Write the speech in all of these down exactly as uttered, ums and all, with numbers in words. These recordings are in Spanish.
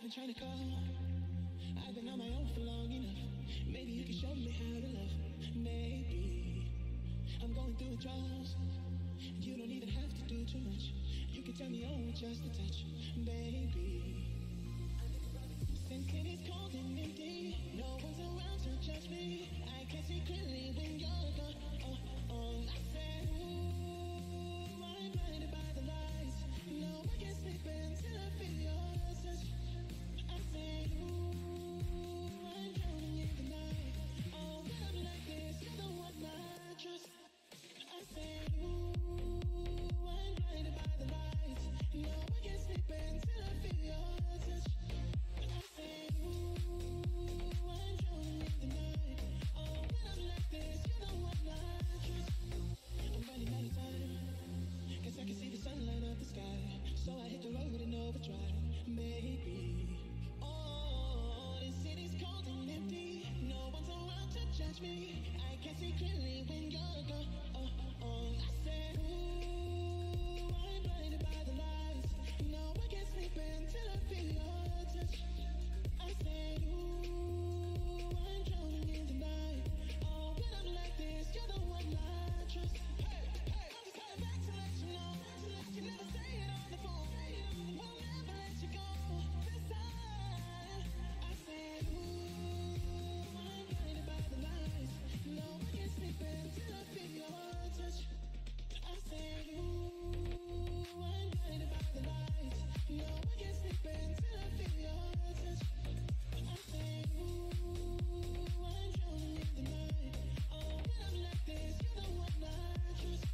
been trying to call. I've been on my own for long enough. Maybe you can show me how to love. Maybe I'm going through withdrawals. You don't even have to do too much. You can turn me on with just a touch, baby. Thinking it's cold and empty. No one's around to judge me. I can see clearly when you're gone. Oh, oh, I said, ooh, I'm blinded by the lights. No, I can't sleep until I feel your touch. I said, ooh, I'm drowning in the night. Oh, when I'm like this, you're the one I trust. I said, ooh, I'm blinded by the lights. No, I can't sleep until I feel your touch. I said, ooh, I'm drowning in the night. Oh, when I'm like this, you're the one I trust. I'm running out of time, guess I can see the sun light up the sky. So I hit the road in overdrive, maybe. Oh, this city's cold and empty. No one's around to judge me. I can see clearly when you're gone. Oh, oh, I said, ooh, I'm blinded by the lights. No, I can't sleep until I feel your touch. I said, ooh, I'm drowning in the night. Oh, when I'm like this, you're the one I trust. Hey, hey, I'm just coming back to let you know, to let you never say it on the phone. We'll never let you go this time. I said, ooh, I'm blinded by the lights. No, I can't sleep until I feel your touch. I said, ooh, I'm blinded by the lights. No, I can't sleep until I feel your touch. I said, ooh, I'm drowning in the night. Oh, when I'm like this, you're the one I trust.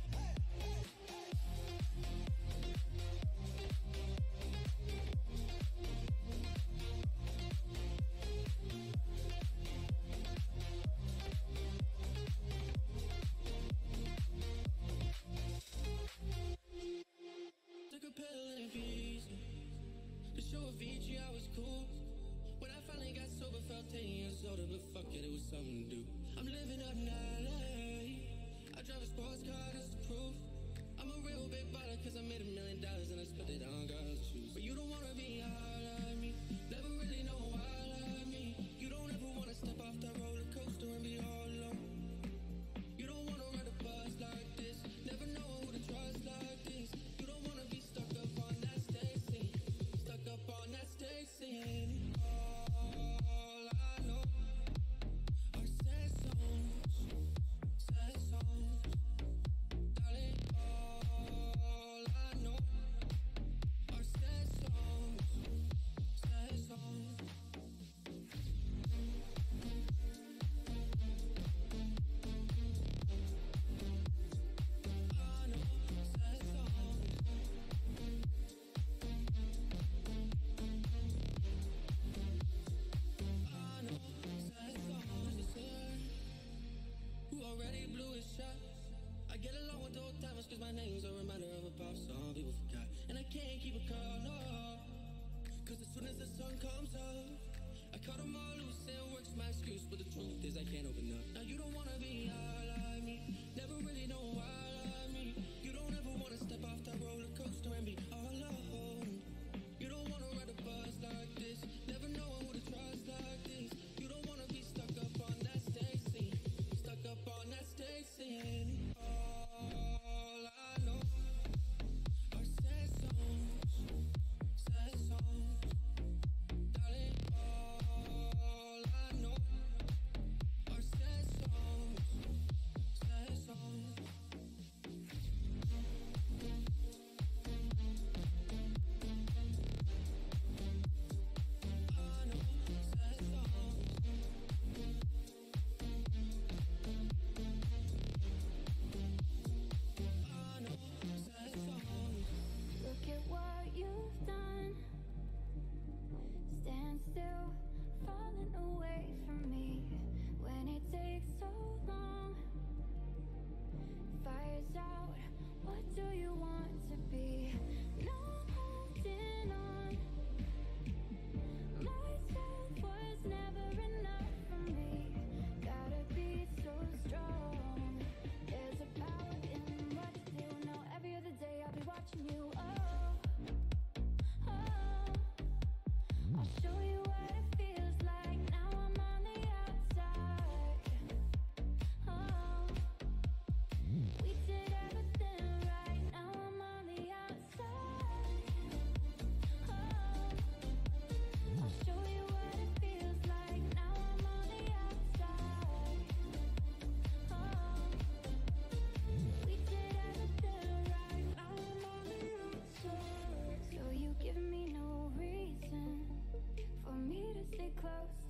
Took a pill and Visa to show Avicii I was cool. When I finally got sober, felt ten years older, but fuck it, it was something to do. I'm living up in L A. I drive a sports car, that's the proof. I'm a real big baller cause I made a million dollars and I spent it on girls' shoes. But you don't wanna be high like me, never really know why like me. You don't ever wanna step off that roller coaster and be all alone. You don't wanna ride a bus like this, never know who to trust like this. You don't wanna be stuck up on that stage scene, stuck up on that stage scene. All I know are sad songs, sad songs. Darling, all I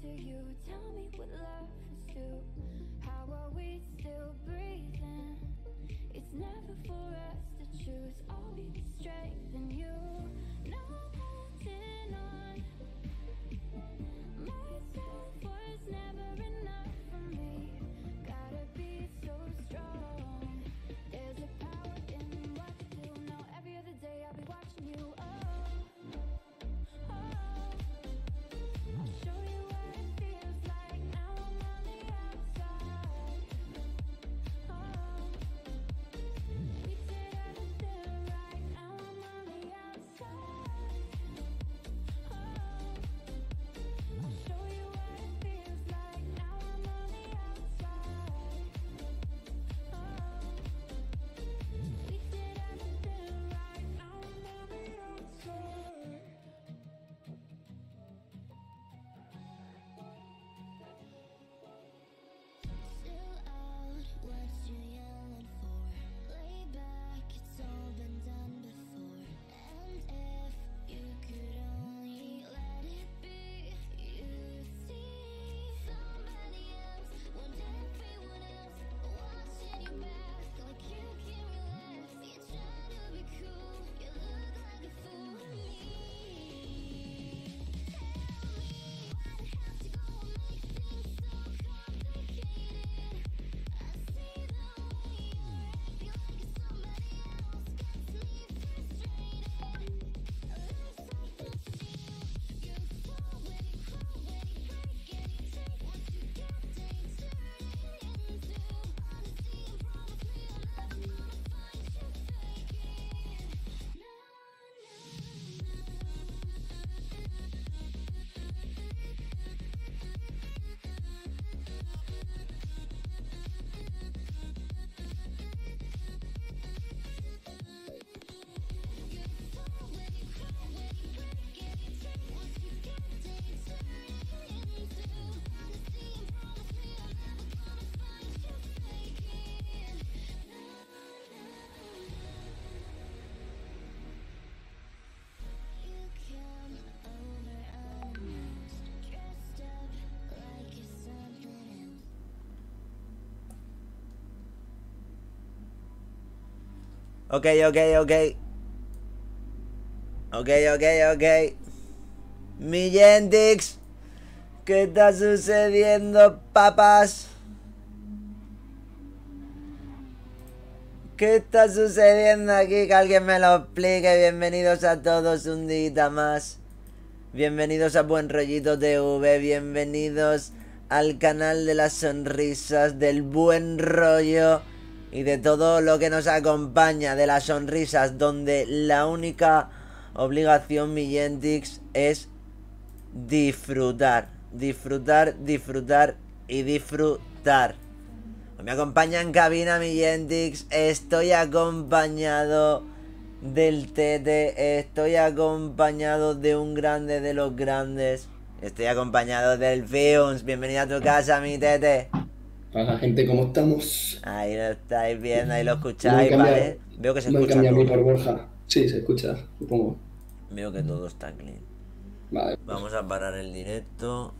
you. Tell me what love is to. How are we still breathing? It's never for us to choose. I'll be the strength in you. No holding on. Myself was never enough for me. Gotta be so strong. There's a power in what you do. Now every other day I'll be watching you. Oh, oh. I'll show you what it feels like. Now I'm on the outside. Oh, we did everything right. Now I'm on the outside. Oh, I'll show you what it feels like. Now I'm on the outside. Oh, we did everything right. Now I'm on the outside. Still out, what you yelling for? Lay back, it's all been done before. And if you could only let it be, you'd see somebody else. Want everyone else watching you back like you can't relax. You're trying to be cool, you look like a fool to me. Tell me why'd it have to go and make things so complicated. I see the way you're acting like it's somebody else gets me frustrated. Lose sight of you. You fall when you crawl, when you break, and you take what you get, then you turn it into honesty and promise me I'm never gonna find you faking. No, you fall when you crawl, when you break, and you take what you get, then you turn it into honesty and promise me I'm never gonna find you faking. No, you come over unannounced, dressed up like you're something else. Ok, ok, ok. Ok, ok, ok. Millentix, ¿qué está sucediendo, papas? ¿Qué está sucediendo aquí? Que alguien me lo explique. Bienvenidos a todos un día más. Bienvenidos a Buen Rollito T V. Bienvenidos al canal de las sonrisas, del buen rollo y de todo lo que nos acompaña, de las sonrisas, donde la única obligación, Millentix, es disfrutar. Disfrutar, disfrutar y disfrutar. Me acompaña en cabina Millentix. Estoy acompañado del Tete. Estoy acompañado de un grande de los grandes. Estoy acompañado del Fiuns. Bienvenido a tu casa, mi Tete. Hola gente, ¿cómo estamos? Ahí lo estáis viendo, ahí lo Me han escucháis, cambiado, ¿vale? Veo que se me han escucha cambiado a mí todo. por Borja. Sí, se escucha, supongo. Veo que todo está clean. Vale. Vamos a parar el directo.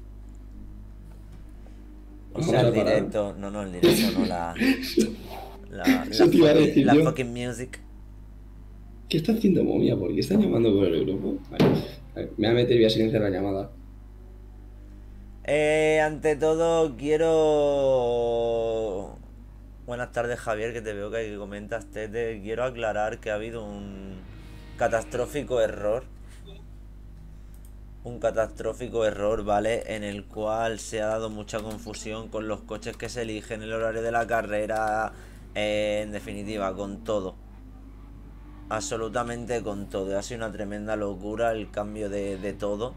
O Vamos sea, a el parar. directo. No, no, el directo, no la. La, Eso la, te iba a fucking, decir la yo. fucking music. ¿Qué está haciendo Momia? ¿Por qué están llamando por el grupo? Vale. A ver, me voy a meter y voy a silenciar la llamada. Eh, ante todo, quiero. Buenas tardes, Javier, que te veo que ahí comentas, Tete. Quiero aclarar que ha habido un catastrófico error. Un catastrófico error, ¿vale? En el cual se ha dado mucha confusión con los coches que se eligen, el horario de la carrera, eh, en definitiva, con todo. Absolutamente con todo. Ha sido una tremenda locura el cambio de, de todo.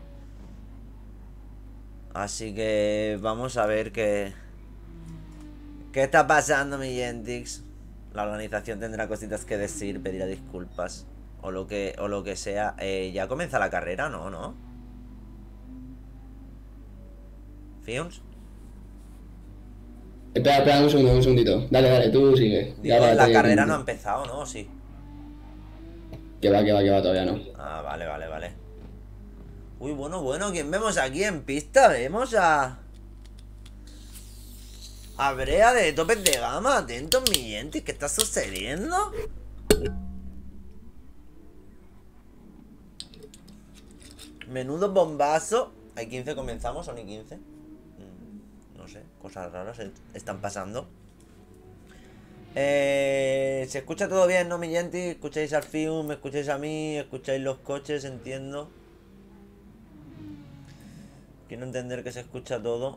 Así que vamos a ver qué... ¿Qué está pasando, Millentix? La organización tendrá cositas que decir, pedirá disculpas. O lo que, o lo que sea. Eh, ¿Ya comienza la carrera? No, ¿no? ¿Fiuns? Espera, espera, un segundo, un segundito. Dale, dale, tú sigue. Digo, ahora la te- carrera no ha empezado, ¿no? Sí. Que va, que va, que va, todavía no. Ah, vale, vale, vale. Uy, bueno, bueno, ¿quién vemos aquí en pista? Vemos a... A Brea de topes de gama. Atentos, mi gente, ¿qué está sucediendo? Menudo bombazo. ¿Hay quince comenzamos o ni quince? Mm, no sé, cosas raras están pasando. Eh, se escucha todo bien, ¿no, mi gente? Escucháis al Fium, me escucháis a mí, escucháis los coches, entiendo. Quiero entender que se escucha todo.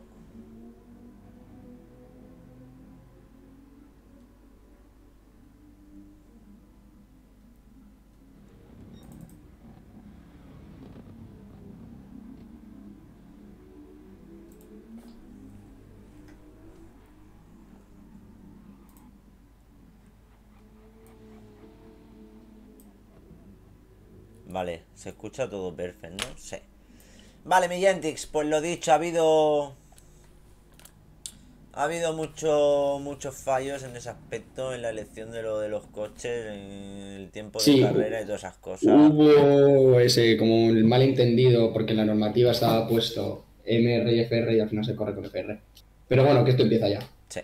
Vale, se escucha todo perfecto, ¿no? Sí. Vale, mi Gentix, pues lo dicho, ha habido... Ha habido mucho, muchos fallos en ese aspecto, en la elección de lo de los coches, en el tiempo de Sí, carrera y todas esas cosas. hubo ese como un malentendido porque en la normativa estaba puesto M R y F R y al final se corre con F R. Pero bueno, que esto empieza ya. Sí.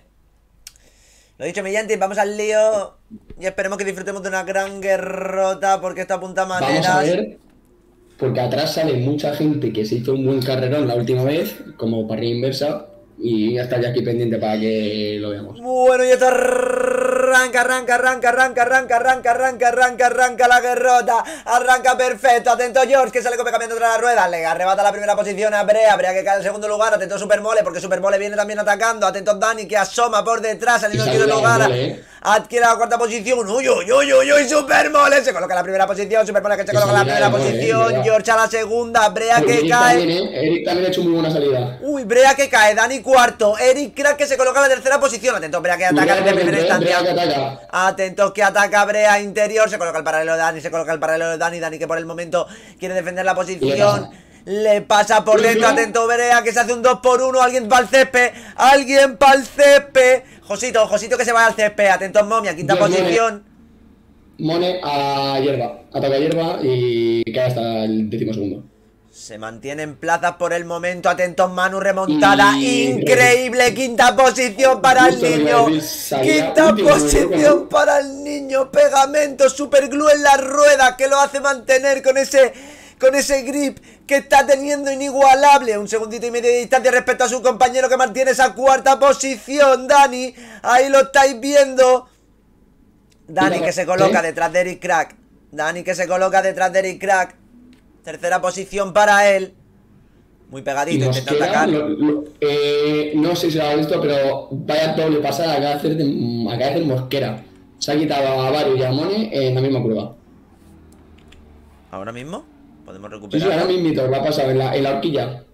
Lo dicho, mi Gentix, vamos al lío y esperemos que disfrutemos de una gran guerrota porque esto apunta maneras. Vamos a ver, porque atrás sale mucha gente que se hizo un buen carrerón la última vez, como parrilla inversa, y ya está ya aquí pendiente para que lo veamos. Bueno, y esto arranca, arranca, arranca, arranca, arranca, arranca, arranca, arranca, arranca la guerrota. Arranca perfecto, atento George que sale cambiando tras la rueda. Le arrebata la primera posición a Brea, Brea que cae en segundo lugar. Atento Supermole porque Supermole viene también atacando. Atento Dani que asoma por detrás, saliendo en quinto lugar. ¿eh? Adquiere la cuarta posición. Uy, uy, uy, uy, uy, Supermole se coloca en la primera posición. Supermole que se coloca en la primera Mole, posición. ¿eh? George a la segunda. Brea Porque que Eric cae. También, ¿eh? Eric también ha hecho muy buena salida. Uy, Brea que cae, Dani cuarto, Eric Crack que se coloca en la tercera posición. Atento, Brea que ataca desde primera instancia. Brea que ataca. Atentos que ataca Brea interior, se coloca el paralelo de Dani, se coloca el paralelo de Dani, Dani que por el momento quiere defender la posición. Le pasa por dentro, atento Brea que se hace un dos por uno, alguien para el césped, alguien para el césped. Josito, Josito que se va al césped, atentos Momia, quinta Dios, posición. Mone a hierba, ataca a hierba y cae hasta el décimo segundo. Se mantiene en plazas por el momento, atentos Manu, remontada Y- increíble, quinta posición para el Justo lo que niño, iba a decir, salida quinta último, posición ¿no? para el niño, pegamento, superglue en la rueda que lo hace mantener con ese, con ese grip que está teniendo inigualable, un segundito y medio de distancia respecto a su compañero que mantiene esa cuarta posición, Dani, ahí lo estáis viendo, Dani que se coloca ¿Eh? detrás de Eric Crack, Dani que se coloca detrás de Eric Crack. Tercera posición para él. Muy Y pegadito, nos intenta queda, atacar. lo- lo- eh, no sé si lo ha visto, pero vaya doble pasada acaba de hacer, de, acaba de hacer Mosquera. Se ha quitado a Baru y a Mone en la misma prueba. ¿Ahora mismo? Podemos Sí, sí, recuperar. ahora mismito, lo ha pasado en la, en la horquilla.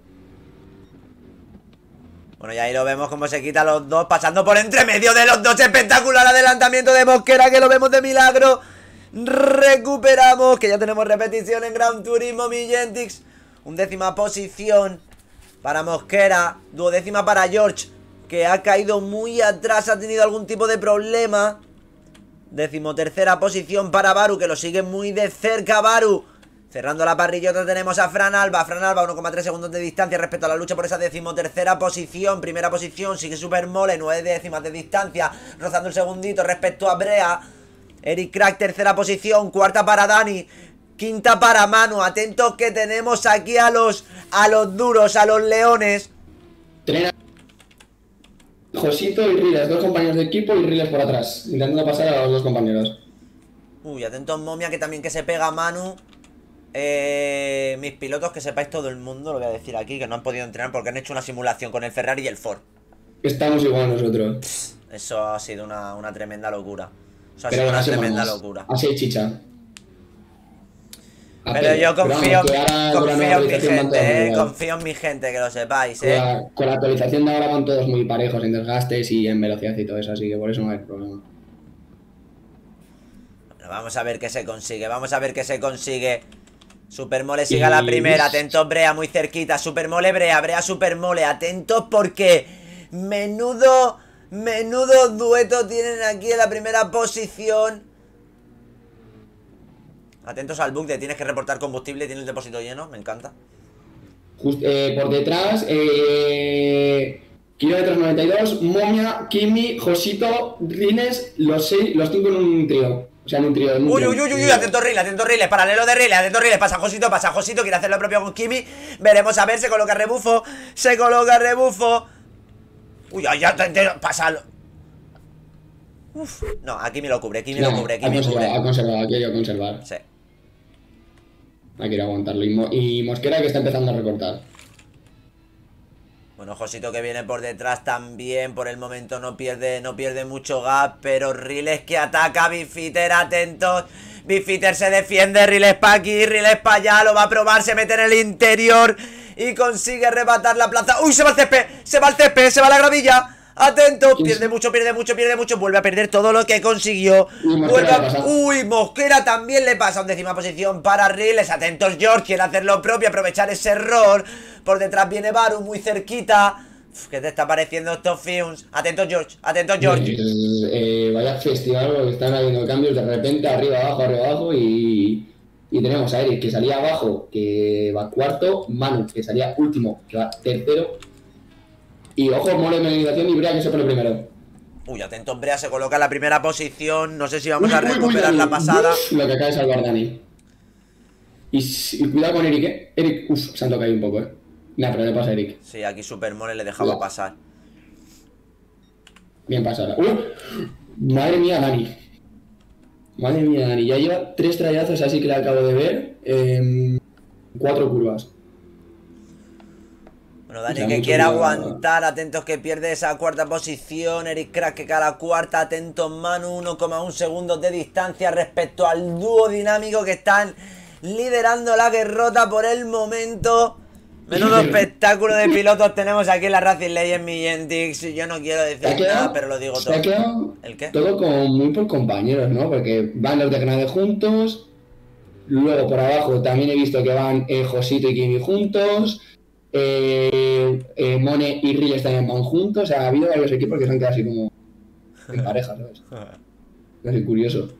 Bueno, y ahí lo vemos como se quita los dos, pasando por entre medio de los dos. Espectacular adelantamiento de Mosquera, que lo vemos de milagro. Recuperamos, que ya tenemos repetición en Gran Turismo, mi Gentix. Undécima posición para Mosquera, duodécima para George, que ha caído muy atrás, ha tenido algún tipo de problema. Decimotercera posición para Baru, que lo sigue muy de cerca Baru. Cerrando la parrillota tenemos a Fran Alba. Fran Alba, uno coma tres segundos de distancia respecto a la lucha por esa decimotercera posición. Primera posición, sigue Supermole, nueve décimas de distancia, rozando el segundito respecto a Brea. Eric Crack, tercera posición, cuarta para Dani, quinta para Manu. Atentos que tenemos aquí a los, a los duros, a los leones. Tren Josito y Riles, dos compañeros de equipo y Riles por atrás, intentando pasar a los dos compañeros. Uy, atentos Momia, que también que se pega Manu. Eh, mis pilotos, que sepáis todo el mundo, lo voy a decir aquí, que no han podido entrenar porque han hecho una simulación con el Ferrari y el Ford. Estamos igual nosotros. Eso ha sido una, una tremenda locura. Eso ha Pero sido bueno, una así tremenda vamos. locura. Así hay chicha. A Pero pelo. yo Pero confío, vamos, que ahora con la confío nueva en mi actualización van todos gente, muy eh, igual. confío en mi gente, que lo sepáis, Con eh. la, con la actualización de ahora van todos muy parejos en desgastes y en velocidad y todo eso, así que por eso no hay problema. Bueno, vamos a ver qué se consigue, vamos a ver qué se consigue. Supermole sigue a la primera, atentos Brea muy cerquita, Supermole Brea, Brea Supermole, atentos porque menudo, menudo dueto tienen aquí en la primera posición. Atentos al bug de tienes que reportar combustible y tienes el depósito lleno, me encanta. Just, eh, por detrás, eh, Kilómetros noventa y dos, Momia, Kimi, Josito, Rines, los seis, los cinco en un trío. O sea, en un trío. En un Uy, trío. uy, uy, uy, atento Riles, atento Riles, paralelo de Riles, atento Riles, pasa Josito, pasa Josito, quiere hacer lo propio con Kimi. Veremos a ver, se coloca rebufo, se coloca rebufo. Uy, ya, ya, pasa. Uf, no, aquí me lo cubre, aquí me lo cubre, aquí me cubre. Ha conservado, aquí hay que conservar. Sí. Hay que ir a aguantarlo. Y, Mo y Mosquera que está empezando a recortar. Bueno, Josito que viene por detrás también, por el momento no pierde, no pierde mucho gap, pero Riles que ataca, Bifitter, atentos. Bifitter se defiende, Riles pa' aquí, Riles pa' allá, lo va a probar, se mete en el interior y consigue arrebatar la plaza. ¡Uy, se va el césped! ¡Se va el césped! ¡Se va la gravilla! Atento, pierde mucho, pierde mucho, pierde mucho. Vuelve a perder todo lo que consiguió. Vuelve a... Uy, Mosquera también le pasa. Undécima posición para Riles. Atentos, George, quiere hacer lo propio, aprovechar ese error. Por detrás viene Baru, muy cerquita. Uf, ¿qué te está pareciendo estos Fumes? Atentos, George, atentos, George. Eh, eh, vaya festival, porque están habiendo cambios de repente, arriba, abajo, arriba, abajo. Y, y tenemos a Eric, que salía abajo, que va cuarto. Manu, que salía último, que va tercero. Y ojo, Mole en penalización y Brea que se pone primero. Uy, atento, Brea se coloca en la primera posición. No sé si vamos uy, a recuperar uy, uy, la pasada. Uf, lo que acaba de salvar Dani. Y, y cuidado con Eric, eh. Eric, uff, se han tocado ahí un poco, eh. Nah, pero le pasa a Eric. Sí, aquí Super Mole le dejaba Uy. pasar. Bien pasada. ¡Uh! Madre mía, Dani. Madre mía, Dani. Ya lleva tres trayazos así que le acabo de ver. En cuatro curvas. Bueno, Dani que quiere aguantar, atentos que pierde esa cuarta posición. Eric Crack que cae a la cuarta, atentos Manu, uno coma uno segundos de distancia respecto al dúo dinámico que están liderando la guerrota por el momento. Menudo espectáculo de pilotos tenemos aquí en la Racing Legends Millentix. Yo no quiero decir quedado, nada, pero lo digo todo. Se ha quedado ¿El qué? Todo como muy por compañeros, ¿no? Porque van los de Granade juntos. Luego por abajo también he visto que van eh, Josito y Kimi juntos. Eh, eh, Mone y Riles también van juntos. O sea, ha habido varios equipos que se han quedado así como en pareja, ¿sabes? No sé, curioso.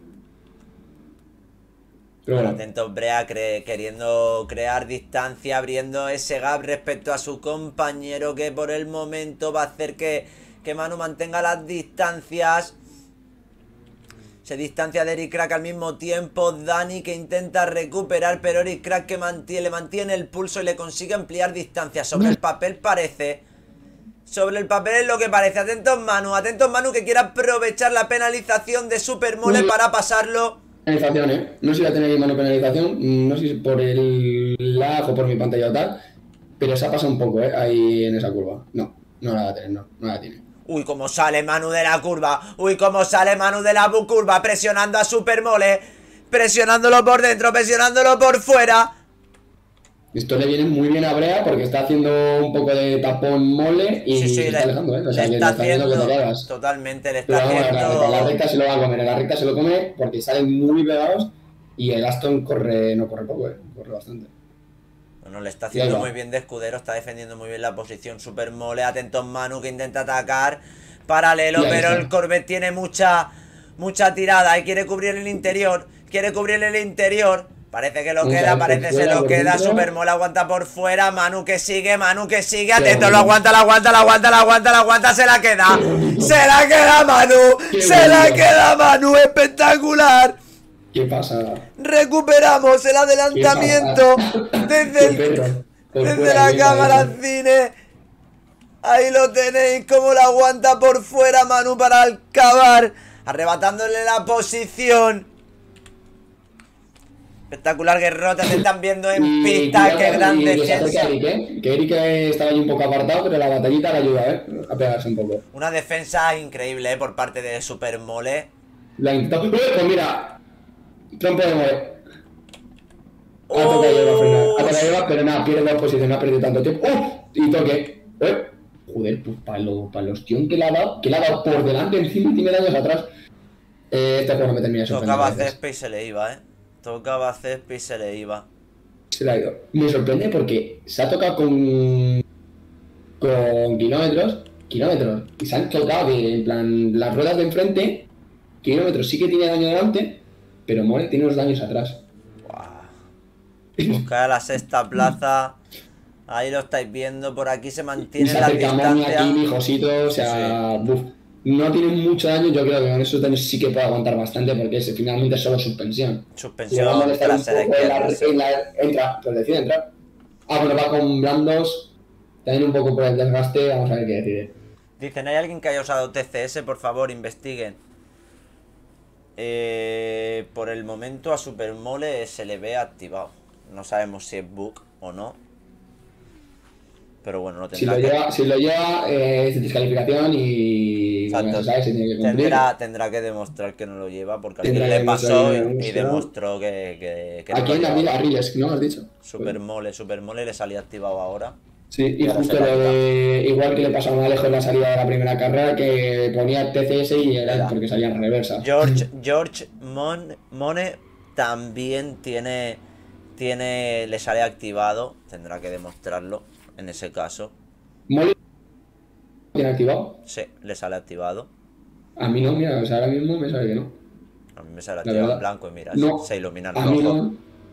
Pero bueno, atento Brea cre queriendo crear distancia, abriendo ese gap respecto a su compañero, que por el momento va a hacer que, que Manu mantenga las distancias. Se distancia de Eric Crack al mismo tiempo. Dani que intenta recuperar, pero Eric Crack que mantiene, le mantiene el pulso y le consigue ampliar distancia. Sobre el papel parece. Sobre el papel es lo que parece. Atentos Manu, atentos Manu que quiere aprovechar la penalización de Super Mole para pasarlo. Penalización, ¿eh? No sé si va a tener mano penalización, no sé si por el lag o por mi pantalla o tal, pero se ha pasado un poco, ¿eh? Ahí en esa curva. No, no la va a tener, no, no la tiene. Uy, cómo sale Manu de la curva. Uy, cómo sale Manu de la curva, presionando a Super Mole, presionándolo por dentro, presionándolo por fuera. Esto le viene muy bien a Brea porque está haciendo un poco de tapón Mole y sí, sí, se está le, alejando, ¿eh? O sea, le que está, está haciendo, haciendo que te cagas. Totalmente, le está Pero vamos, haciendo... En la recta se lo va a comer, en la recta se lo come porque salen muy pegados y el Aston corre, no corre poco, ¿eh? Corre bastante. Bueno, le está haciendo muy bien de escudero, está defendiendo muy bien la posición Super Mole. Atentos Manu que intenta atacar. Paralelo, pero está. El Corvette tiene mucha, mucha tirada y quiere cubrir el interior. Quiere cubrir el interior. Parece que lo un queda, parece se lo queda. Dentro. Super Mole aguanta por fuera. Manu que sigue, Manu que sigue. Atento, lo aguanta, lo aguanta, lo aguanta, lo aguanta, lo aguanta. Se la queda. Se la queda Manu. Qué se bueno. la queda Manu. Espectacular. ¿Qué pasa? Recuperamos el adelantamiento desde, el, desde la cámara al cine. Ahí lo tenéis, como lo aguanta por fuera Manu para acabar, arrebatándole la posición. Espectacular guerrota, te están viendo en y, pista, qué gran defensa. Eric, ¿eh? Que Eric estaba ahí un poco apartado, pero la batallita le ayuda, ¿eh? A pegarse un poco. Una defensa increíble, ¿eh? Por parte de Super Mole. La intentó. Pues mira, trompo de Mole. Ha tocado llevar a frenar. Ha tocado llevar, pero nada, pierde la posición, no ha perdido tanto tiempo. ¡Oh! Y toque. ¿Eh? Joder, pues para lo, pa el ostión que le ha dado, que le ha dado por delante encima y tiene daños atrás. Eh, este juego no me termina de sorprender. Tocaba césped y se le iba, eh. Tocaba césped y se le iba. Se le ha ido. Me sorprende porque se ha tocado con. con kilómetros. Kilómetros. Y se han tocado de, en plan, las ruedas de enfrente. Kilómetros sí que tiene daño delante, pero Mole tiene los daños atrás. Wow. Buscar la sexta plaza. Ahí lo estáis viendo, por aquí se Y mantiene se la acerca Momi aquí, mi distancia. Josito, o sea, buf. No tiene mucho daño, yo creo que con esos daños sí que puede aguantar bastante porque es finalmente solo suspensión. Le va a Suspensión molestar un trasera poco en la, izquierda, sí. en la- entra, pues decide entrar. Ah, bueno, va con blandos, también un poco por el desgaste, vamos a ver qué decide. Dicen, ¿hay alguien que haya usado T C S? Por favor, investiguen. Eh, por el momento a Supermole se le ve activado. No sabemos si es bug o no. Pero bueno, no Si tendrá lo que... lleva, si lo lleva eh, es descalificación y Exacto. bueno, se sabe, se tiene que cumplir. Tendrá, tendrá que demostrar que no lo lleva, porque al Tendrá fin que le pasó demostrar que y, no lo y lleva. demostró que, que, que no ¿A lo quién? A llevaba. Riles, ¿no? ¿Has dicho? Supermole, Supermole le salía activado ahora. Sí, y Y ahora justo se le ha lo de, igual que le pasó a un Alejo en la salida de la primera carrera, que ponía T C S y era Mira. porque salía en reversa. George, George Mon, Mone también tiene, tiene, le sale activado, tendrá que demostrarlo en ese caso. ¿Molly tiene activado? Sí, le sale activado. A mí no, mira, o sea, ahora mismo me sale que no. A mí me sale La activado en verdad. blanco y mira, No, se ilumina en a mí rojo. no.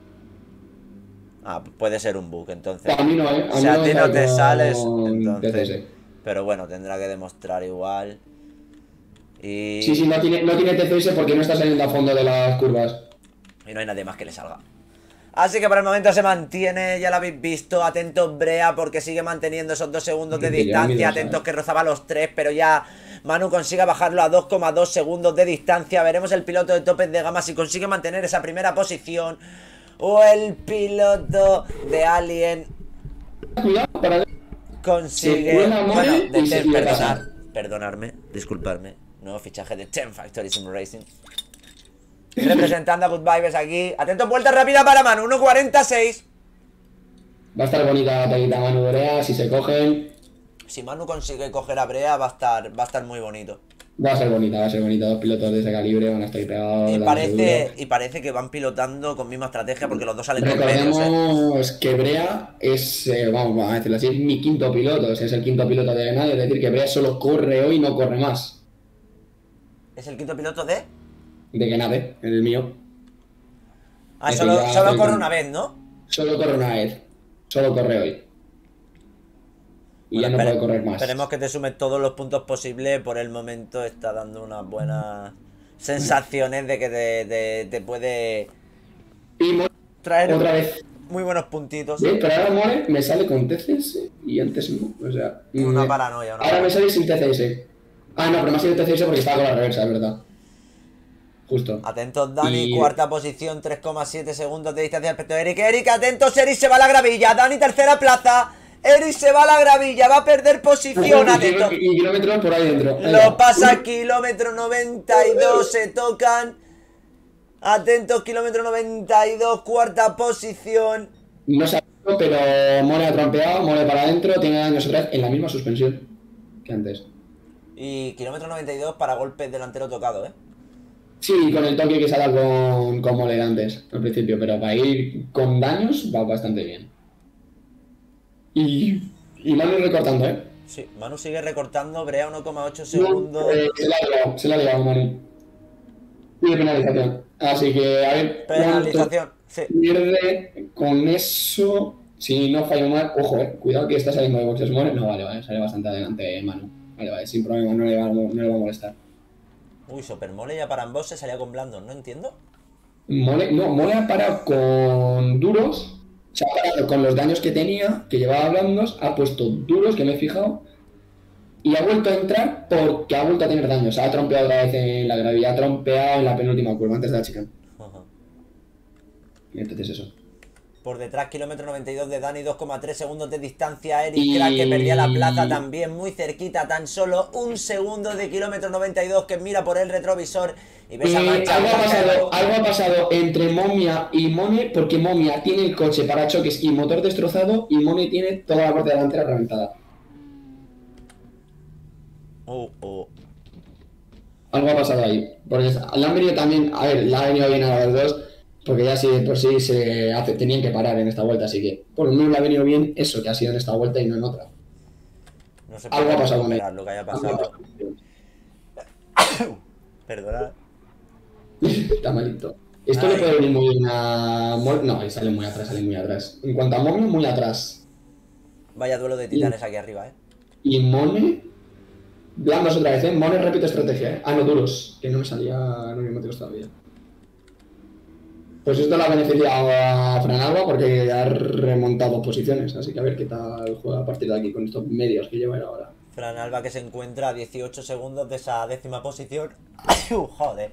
Ah, puede ser un bug, entonces. A mí no, ¿eh? A Si mí a no ti me no sale te con sales, T entonces. C S. Pero bueno, tendrá que demostrar igual. Y... Sí, sí, no tiene, no tiene T C S porque no está saliendo a fondo de las curvas. Y no hay nadie más que le salga. Así que por el momento se mantiene, ya lo habéis visto. Atentos Brea porque sigue manteniendo esos dos segundos de Que ya distancia. mira, Atentos ¿sabes? que rozaba los tres, pero ya Manu consigue bajarlo a dos coma dos segundos de distancia. Veremos el piloto de topes de gama si consigue mantener esa primera posición. O el piloto de Alien Cuidado, para ver. consigue... Se cuela, Bueno, muere de y se Ten, le perdonar, pasa. perdonarme, disculparme. Nuevo fichaje de Ten Factory Sim Racing. Representando a Good Vibes aquí. Atento, vuelta rápida para Manu, uno cuarenta y seis. Va a estar bonita la taquita Manu Borea, si se cogen. Si Manu consigue coger a Brea va a estar, va a estar muy bonito. Va a ser bonita, va a ser bonita. Dos pilotos de ese calibre van a estar ahí pegados. Y dándose parece, duro. y parece que van pilotando con misma estrategia porque los dos salen con medios, ¿eh? Recordemos que Brea es, eh, vamos, vamos a decirlo así, es mi quinto piloto, o sea, es el quinto piloto de nadie, es decir, que Brea solo corre hoy, no corre más. Es el quinto piloto de... De que nada, el mío. Ah, Ese solo, ya solo estoy corre con- una vez, ¿no? Solo corre una vez, solo corre hoy. Y Bueno, ya no espere- puede correr más. Esperemos que te sumes todos los puntos posibles. Por el momento está dando unas buenas sensaciones de que te, te- te puede Y More, traer otra vez. muy buenos puntitos. ¿Ves? Pero ahora More me sale con T C S y antes no, o sea... Una me- paranoia, una Ahora me paranoia. sale sin T C S. Ah, no, pero me ha salido T C S porque estaba con la reversa, es verdad. Justo. Atentos Dani, Y- cuarta posición, tres coma siete segundos de distancia respecto a Eric. Eric, atentos, Eric se va a la gravilla. Dani, tercera plaza. Eric se va a la gravilla, va a perder posición, atentos. Y, y kilómetros por ahí dentro. Ahí Lo va. pasa kilómetro noventa y dos, se tocan. Atentos, kilómetro noventa y dos, cuarta posición. No se ha visto, pero More ha trompeado, More para adentro, tiene daños otra vez en la misma suspensión que antes. Y kilómetro noventa y dos para golpes delantero tocado, ¿eh? Sí, con el toque que se ha dado con, con More antes, al principio, pero para ir con daños va bastante bien. Y, y Manu recortando, ¿eh? Sí, Manu sigue recortando, Brea uno coma ocho No, segundos. eh, se la ha llevado, se la ha llevado Manu. Pide penalización. Así que, a ver, cuánto Penalización, sí. pierde con eso. Si no fallo mal, ojo, eh, cuidado que está saliendo de boxes More. No, vale, vale, sale bastante adelante Manu. Vale, vale, sin problema, no le va, a- no le va a molestar. Uy, Supermole ya para ambos se salía con blandos, no entiendo. Mole, no, Mole ha parado con duros, se ha parado con los daños que tenía, que llevaba blandos, ha puesto duros, que me he fijado, y ha vuelto a entrar porque ha vuelto a tener daños. Ha trompeado otra vez en la gravilla, ha trompeado en la penúltima curva antes de la chica. Y entonces eso. Por detrás, kilómetro noventa y dos de Dani, dos coma tres segundos de distancia. Eric Y- Crack que perdía la plaza también, muy cerquita, tan solo un segundo de kilómetro noventa y dos que mira por el retrovisor y ves a Eh, mancha. algo, ha blanca. pasado, algo ha pasado entre Momia y Mone porque Momia tiene el coche para choques y motor destrozado y Mone tiene toda la parte delantera reventada. Oh, oh. Algo ha pasado ahí. Porque le han venido también, a ver, le ha venido bien a los dos, porque ya sí, por sí se hace, tenían que parar en esta vuelta, así que por lo menos le ha venido bien eso que ha sido en esta vuelta y no en otra. No se Algo puede ha pasado con él. recuperar lo que haya pasado. Perdonad. Está malito. Esto Ay. le puede venir muy bien a... Mo- No, ahí sale muy atrás, sale muy atrás. En cuanto a Momio, muy atrás. Vaya duelo de titanes aquí arriba, eh. Y Mone. Blandos otra vez, eh. Mone repito estrategia, eh. Ah, no, duros. Que no me salía. No me motivos todavía. Pues esto le ha beneficiado a Fran Alba porque ha remontado posiciones. Así que a ver qué tal juega a partir de aquí con estos medios que lleva él ahora. Fran Alba que se encuentra a dieciocho segundos de esa décima posición. Joder.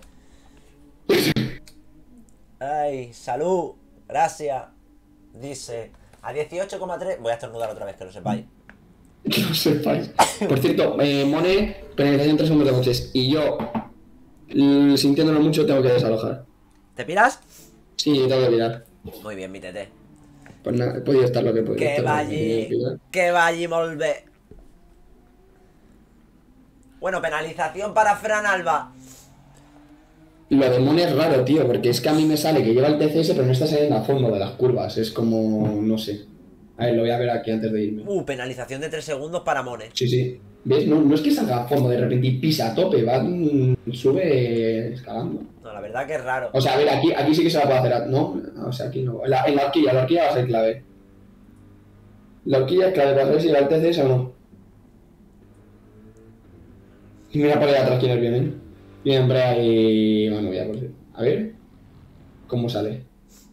Ay, salud. Gracias. Dice, a dieciocho coma tres. Voy a estornudar otra vez, que lo sepáis. Que lo sepáis. Por cierto, eh, Mone, penalización tres segundos de coches. Y yo, l- sintiéndolo mucho, tengo que desalojar. ¿Te piras? Sí, tengo que mirar. Muy bien, mi tete. Pues nada, he podido estar lo que he podido Que estar. vagi, que vagi molt bé. Bueno, penalización para Fran Alba. Lo de Mone es raro, tío, porque es que a mí me sale que lleva el T C S, pero no está saliendo a fondo de las curvas. Es como, no sé. A ver, lo voy a ver aquí antes de irme. Uh, penalización de tres segundos para Mone. Sí, sí. ¿Ves? No, no es que salga a fondo de repente y pisa a tope, va, mm, sube escalando. No, la verdad que es raro. O sea, a ver, aquí, aquí sí que se la puede hacer, ¿no? O sea, aquí no. En la, en la horquilla, la horquilla va a ser clave. La horquilla es clave para saber si va el T C S o no. Y mira por ahí atrás quién es bien, ¿eh? Bien, Brea y Manu, ya por si. A ver. ¿Cómo sale?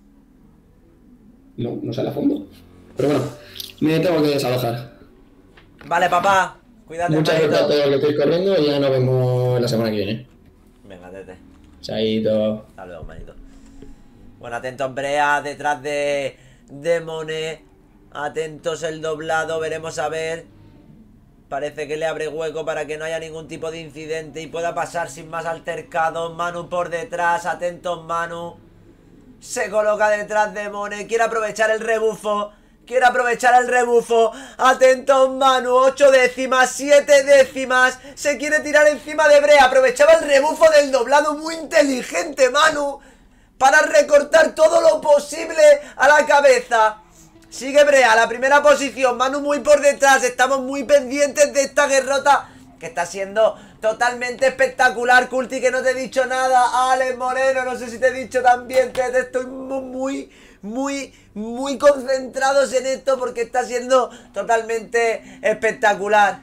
No, no sale a fondo. Pero bueno, me tengo que desalojar. Vale, papá. Cuídate, Muchas gracias a hermanito. todos los que estáis corriendo y ya nos vemos la semana que viene. Venga, tete. Chaito. Hasta luego, manito. Bueno, atentos Brea detrás de, de Mone. Atentos el doblado, veremos a ver. Parece que le abre hueco para que no haya ningún tipo de incidente y pueda pasar sin más altercados. Manu por detrás, atentos Manu. Se coloca detrás de Mone, quiere aprovechar el rebufo. Quiere aprovechar el rebufo. Atentos Manu, ocho décimas, siete décimas. Se quiere tirar encima de Brea. Aprovechaba el rebufo del doblado, muy inteligente Manu, para recortar todo lo posible a la cabeza. Sigue Brea, la primera posición. Manu muy por detrás. Estamos muy pendientes de esta guerrota que está siendo totalmente espectacular. Culti, que no te he dicho nada. Alex Moreno, no sé si te he dicho también. Te, te estoy muy, muy, muy concentrados en esto porque está siendo totalmente espectacular.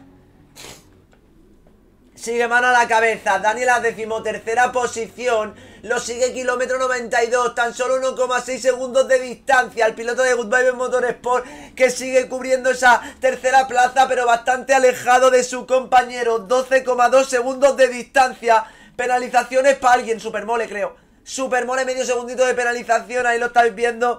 Sigue Manu a la cabeza. Dani la decimotercera posición. Lo sigue kilómetro noventa y dos. Tan solo uno coma seis segundos de distancia. El piloto de Good Vibes Motorsport, que sigue cubriendo esa tercera plaza, pero bastante alejado de su compañero. doce coma dos segundos de distancia. Penalizaciones para alguien. Supermole, creo. Supermole, medio segundito de penalización. Ahí lo estáis viendo.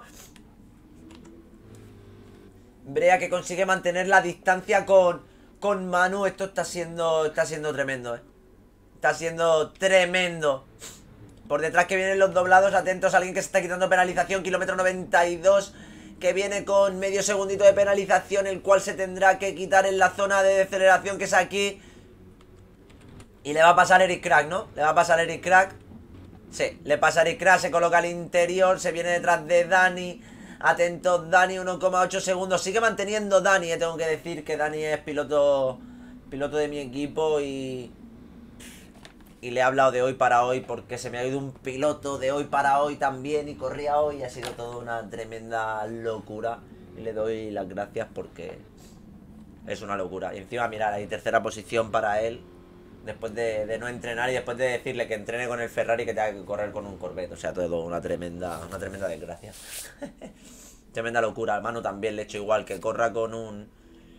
Brea, que consigue mantener la distancia con... Con Manu. Esto está siendo Está siendo tremendo, eh Está siendo tremendo. Por detrás que vienen los doblados. Atentos a alguien que se está quitando penalización. Kilómetro noventa y dos, que viene con medio segundito de penalización, el cual se tendrá que quitar en la zona de deceleración, que es aquí. Y le va a pasar Eric Crack, ¿no? Le va a pasar Eric Crack. Sí, le pasa Eric Crack. Se coloca al interior. Se viene detrás de Dani. Atentos, Dani, uno coma ocho segundos. Sigue manteniendo Dani, eh. Tengo que decir que Dani es piloto Piloto de mi equipo y... Y le he hablado de hoy para hoy porque se me ha ido un piloto de hoy para hoy también y corría hoy y ha sido toda una tremenda locura. Y le doy las gracias porque es una locura. Y encima, mirar, hay tercera posición para él después de, de no entrenar y después de decirle que entrene con el Ferrari y que tenga que correr con un Corvette. O sea, todo una tremenda, una tremenda desgracia. Tremenda locura. Al Manu también le he hecho igual, que corra con un...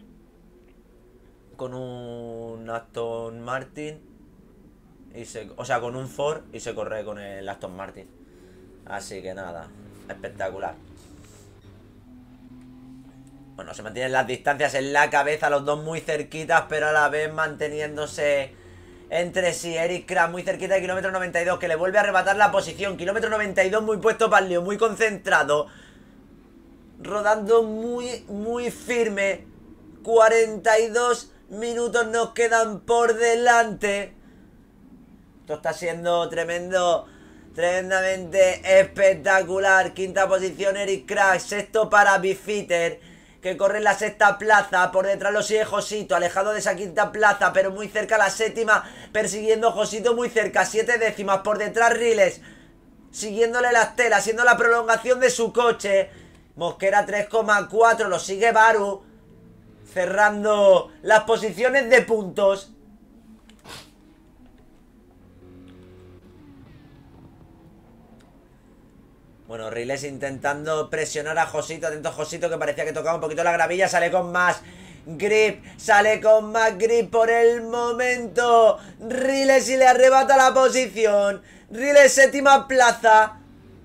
Con un Aston Martin. Y se, o sea, con un Ford y se corre con el Aston Martin. Así que nada, espectacular. Bueno, se mantienen las distancias en la cabeza, los dos muy cerquitas, pero a la vez manteniéndose entre sí. Eric Crack muy cerquita de kilómetro noventa y dos, que le vuelve a arrebatar la posición. Kilómetro noventa y dos muy puesto para el lío, muy concentrado. Rodando muy, muy firme. cuarenta y dos minutos nos quedan por delante. Esto está siendo tremendo, tremendamente espectacular. Quinta posición Eric Crack, sexto para Bifitter, que corre en la sexta plaza. Por detrás lo sigue Josito, alejado de esa quinta plaza, pero muy cerca a la séptima, persiguiendo Josito muy cerca, siete décimas. Por detrás Riles, siguiéndole la estela, siendo la prolongación de su coche. Mosquera tres coma cuatro, lo sigue Baru. cerrando las posiciones de puntos. Bueno, Riles intentando presionar a Josito. Atento a Josito, que parecía que tocaba un poquito la gravilla. Sale con más grip. Sale con más grip por el momento. Riles y le arrebata la posición. Riles séptima plaza.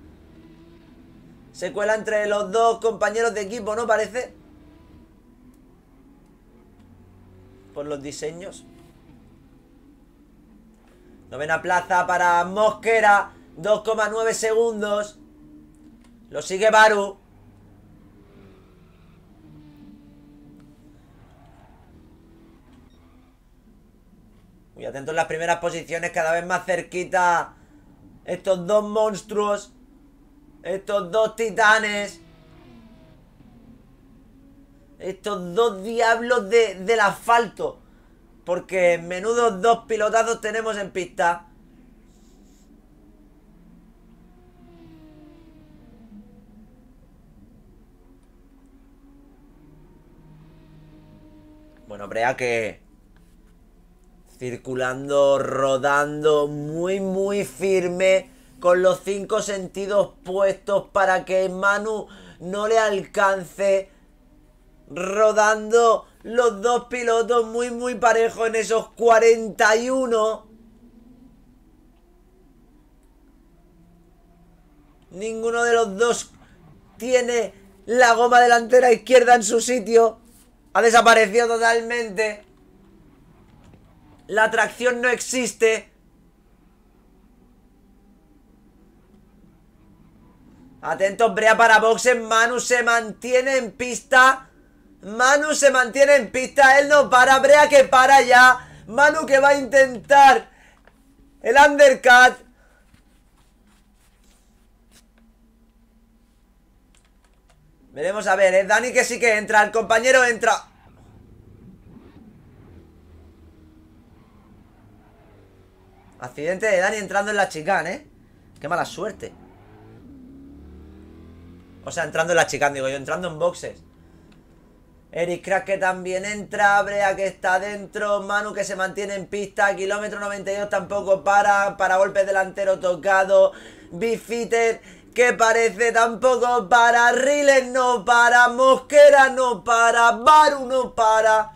Se cuela entre los dos compañeros de equipo, ¿no parece? Por los diseños. Novena plaza para Mosquera. dos coma nueve segundos. Lo sigue Baru. Muy atentos en las primeras posiciones, cada vez más cerquita estos dos monstruos. Estos dos titanes. Estos dos diablos de, del asfalto. Porque menudos dos pilotazos tenemos en pista. Bueno, Brea que circulando, rodando muy muy firme, con los cinco sentidos puestos para que Manu no le alcance. Rodando los dos pilotos muy muy parejos en esos cuarenta y uno. Ninguno de los dos tiene la goma delantera izquierda en su sitio. Ha desaparecido totalmente. La tracción no existe. Atentos, Brea para boxes. Manu se mantiene en pista. Manu se mantiene en pista. Él no para. Brea que para ya. Manu que va a intentar el undercut. Veremos a ver, ¿eh? Dani que sí que entra. El compañero entra. Accidente de Dani entrando en la chicane, ¿eh? Qué mala suerte. O sea, entrando en la chicane, digo yo. Entrando en boxes. Eric Crack que también entra. Brea que está dentro. Manu que se mantiene en pista. Kilómetro noventa y dos tampoco para. Para golpe delantero tocado. Bifitter que parece tampoco para. Riles no para. Mosquera no para. Baru no para.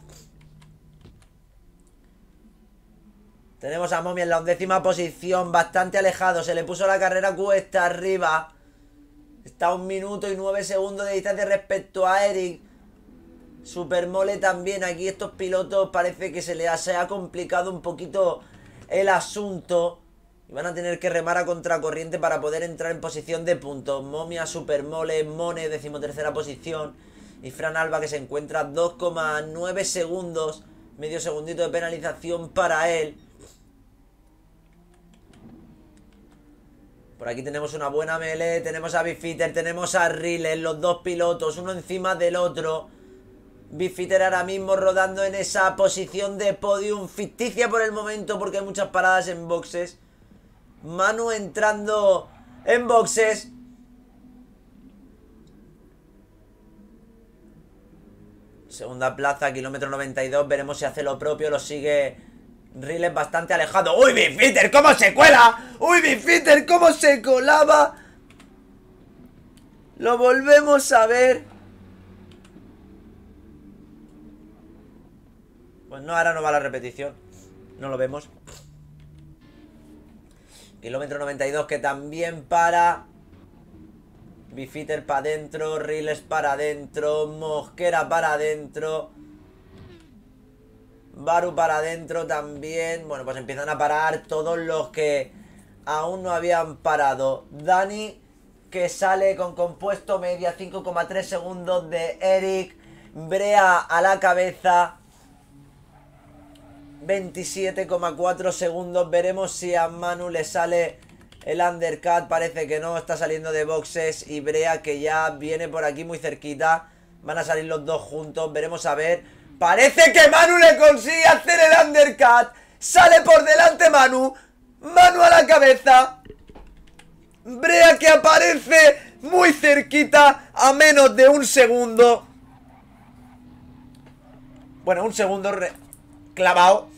Tenemos a Momi en la undécima posición. Bastante alejado. Se le puso la carrera cuesta arriba. Está a un minuto y nueve segundos de distancia respecto a Eric. Supermole también. Aquí estos pilotos parece que se les ha, se ha complicado un poquito el asunto. Y van a tener que remar a contracorriente para poder entrar en posición de puntos. Momia, Supermole, Mone, decimotercera posición. Y Fran Alba que se encuentra a dos coma nueve segundos. Medio segundito de penalización para él. Por aquí tenemos una buena melee. Tenemos a Bifitter, tenemos a Riles. Los dos pilotos, uno encima del otro. Bifitter ahora mismo rodando en esa posición de podium ficticia por el momento, porque hay muchas paradas en boxes. Manu entrando en boxes. Segunda plaza, kilómetro noventa y dos. Veremos si hace lo propio. Lo sigue Riles bastante alejado. ¡Uy, Bifitter! ¿Cómo se cuela? ¡Uy, Bifitter! ¿Cómo se colaba? Lo volvemos a ver. Pues no, ahora no va la repetición. No lo vemos. Kilómetro noventa y dos que también para. Bifitter para adentro. Riles para adentro. Mosquera para adentro. Baru para adentro también. Bueno, pues empiezan a parar todos los que aún no habían parado. Dani que sale con compuesto media. cinco coma tres segundos de Eric. Brea a la cabeza. veintisiete coma cuatro segundos. Veremos si a Manu le sale el undercut. Parece que no, está saliendo de boxes. Y Brea que ya viene por aquí muy cerquita. Van a salir los dos juntos. Veremos a ver. Parece que Manu le consigue hacer el undercut. Sale por delante Manu. Manu a la cabeza. Brea que aparece muy cerquita, a menos de un segundo. Bueno, un segundo clavado.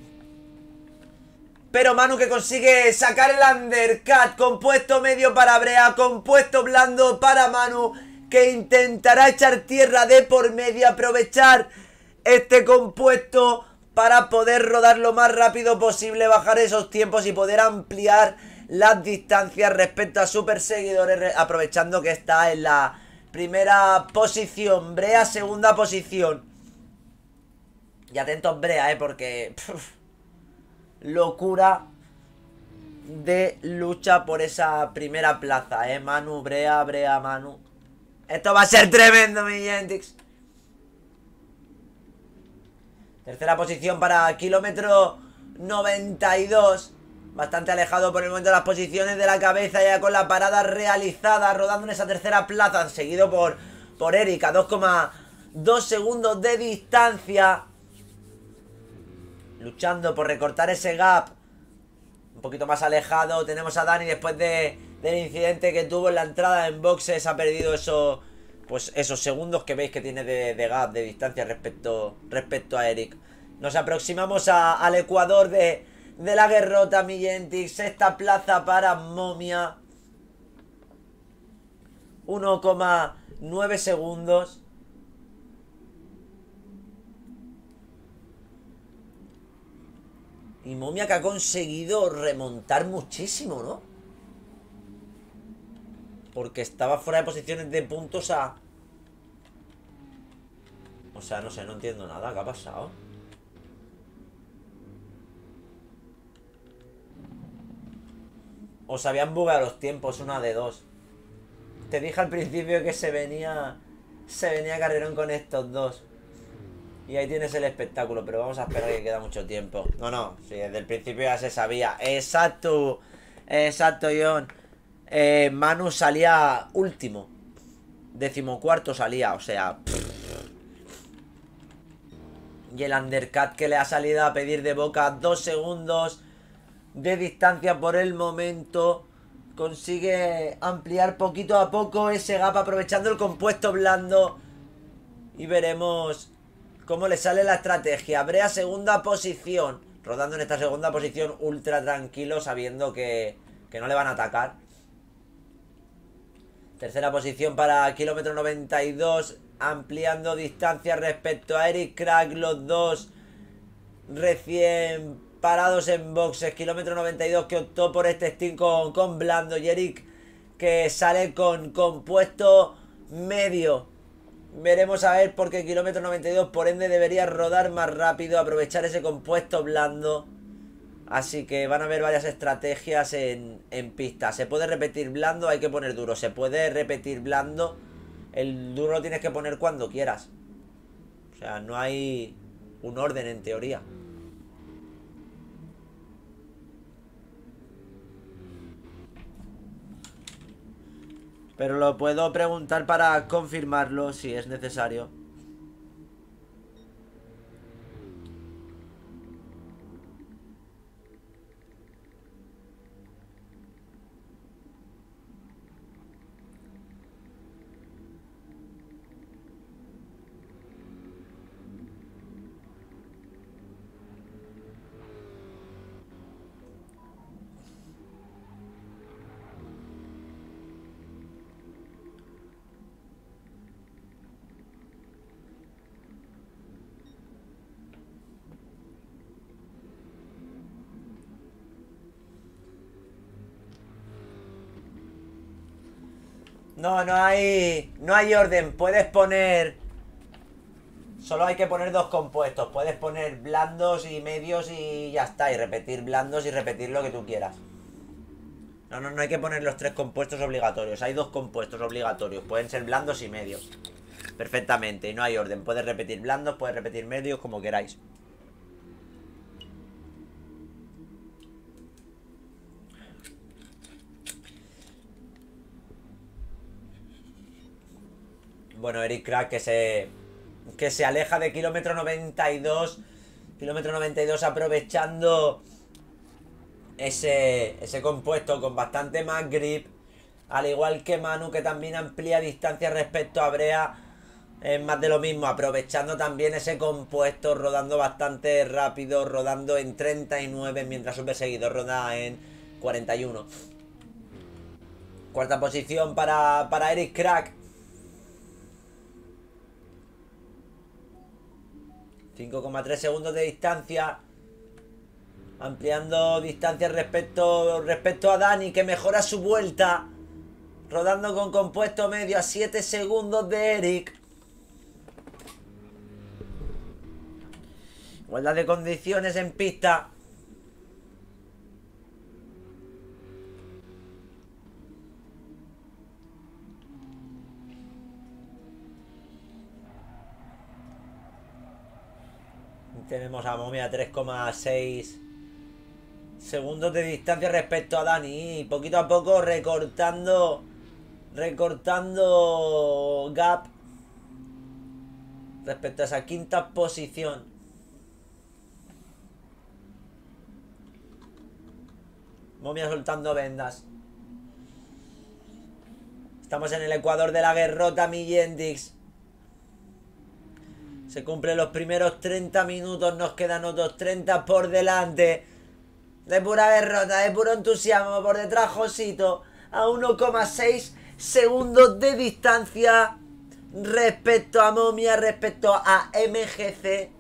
Pero Manu que consigue sacar el undercut. Compuesto medio para Brea. Compuesto blando para Manu, que intentará echar tierra de por medio. Aprovechar este compuesto para poder rodar lo más rápido posible. Bajar esos tiempos y poder ampliar las distancias respecto a sus perseguidores. Aprovechando que está en la primera posición. Brea segunda posición. Y atentos Brea, eh, porque... Pff, locura de lucha por esa primera plaza, eh. Manu, Brea, Brea, Manu. Esto va a ser tremendo, mi Gentix. Tercera posición para kilómetro noventa y dos. Bastante alejado por el momento de las posiciones de la cabeza, ya con la parada realizada, rodando en esa tercera plaza, seguido por, por Eric a dos coma dos segundos de distancia. Luchando por recortar ese gap. Un poquito más alejado. Tenemos a Dani después de, del incidente que tuvo en la entrada en boxes. Ha perdido eso, pues esos segundos que veis que tiene de, de gap, de distancia respecto, respecto a Eric. Nos aproximamos a, al Ecuador de, de la Guerrota, mi Gentix. Sexta plaza para Momia. uno coma nueve segundos. Y Momia que ha conseguido remontar muchísimo, ¿no? Porque estaba fuera de posiciones de puntos a... O sea, no sé, no entiendo nada. ¿Qué ha pasado? O se habían bugado los tiempos, una de dos. Te dije al principio que se venía... Se venía carrerón con estos dos. Y ahí tienes el espectáculo, pero vamos a esperar que queda mucho tiempo. No, no, sí, desde el principio ya se sabía. Exacto, exacto, John. eh, Manu salía último. Decimocuarto salía, o sea... Y el undercut que le ha salido a pedir de boca. Dos segundos de distancia por el momento. Consigue ampliar poquito a poco ese gap, aprovechando el compuesto blando. Y veremos cómo le sale la estrategia. Brea segunda posición. Rodando en esta segunda posición ultra tranquilo, sabiendo que, que no le van a atacar. Tercera posición para kilómetro noventa y dos. Ampliando distancia respecto a Eric Crack. Los dos recién parados en boxes. Kilómetro noventa y dos que optó por este stint con, con blando. Y Eric que sale con compuesto medio. Veremos a ver, porque kilómetro noventa y dos por ende debería rodar más rápido, aprovechar ese compuesto blando. Así que van a haber varias estrategias en, en pista. Se puede repetir blando, hay que poner duro. Se puede repetir blando. El duro lo tienes que poner cuando quieras. O sea, no hay un orden en teoría. Pero lo puedo preguntar para confirmarlo si es necesario. No, no hay... No hay orden. Puedes poner... Solo hay que poner dos compuestos. Puedes poner blandos y medios y ya está. Y repetir blandos y repetir lo que tú quieras. No, no, no hay que poner los tres compuestos obligatorios. Hay dos compuestos obligatorios. Pueden ser blandos y medios. Perfectamente. Y no hay orden. Puedes repetir blandos, puedes repetir medios, como queráis. Bueno, Eric Crack que se... Que se aleja de kilómetro noventa y dos. Kilómetro noventa y dos aprovechando ese, ese compuesto con bastante más grip. Al igual que Manu, que también amplía distancia respecto a Brea. es más de lo mismo, aprovechando también ese compuesto, rodando bastante rápido, rodando en treinta y nueve, mientras su perseguidor roda en cuarenta y uno. Cuarta posición para, para Eric Crack. cinco coma tres segundos de distancia. Ampliando distancia respecto, respecto a Dani, que mejora su vuelta. Rodando con compuesto medio a siete segundos de Eric. Igualdad de condiciones en pista. Tenemos a Momia a tres coma seis segundos de distancia respecto a Dani. Y poquito a poco recortando Recortando gap respecto a esa quinta posición. Momia soltando vendas. Estamos en el ecuador de la guerrota, Millendix. Se cumplen los primeros treinta minutos. Nos quedan otros treinta por delante. De pura derrota, de puro entusiasmo. Por detrás Josito a uno coma seis segundos de distancia respecto a Momia, respecto a M G C.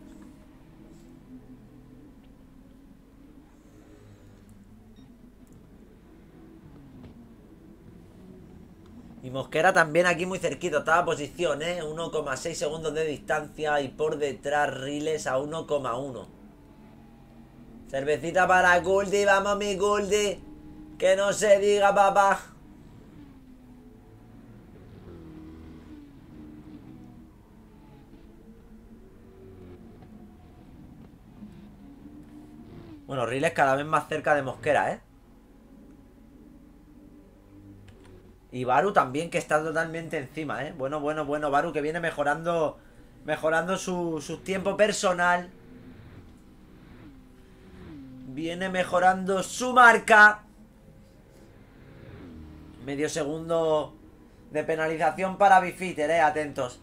Y Mosquera también aquí muy cerquito, estaba posición, ¿eh? uno coma seis segundos de distancia. Y por detrás Riles a uno coma uno. Cervecita para Goldie, vamos mi Goldie. Que no se diga, papá. Bueno, Riles cada vez más cerca de Mosquera, ¿eh? Y Baru también, que está totalmente encima, ¿eh? Bueno, bueno, bueno, Baru que viene mejorando Mejorando su, su tiempo personal. Viene mejorando su marca. Medio segundo de penalización para Bifitter, ¿eh? Atentos.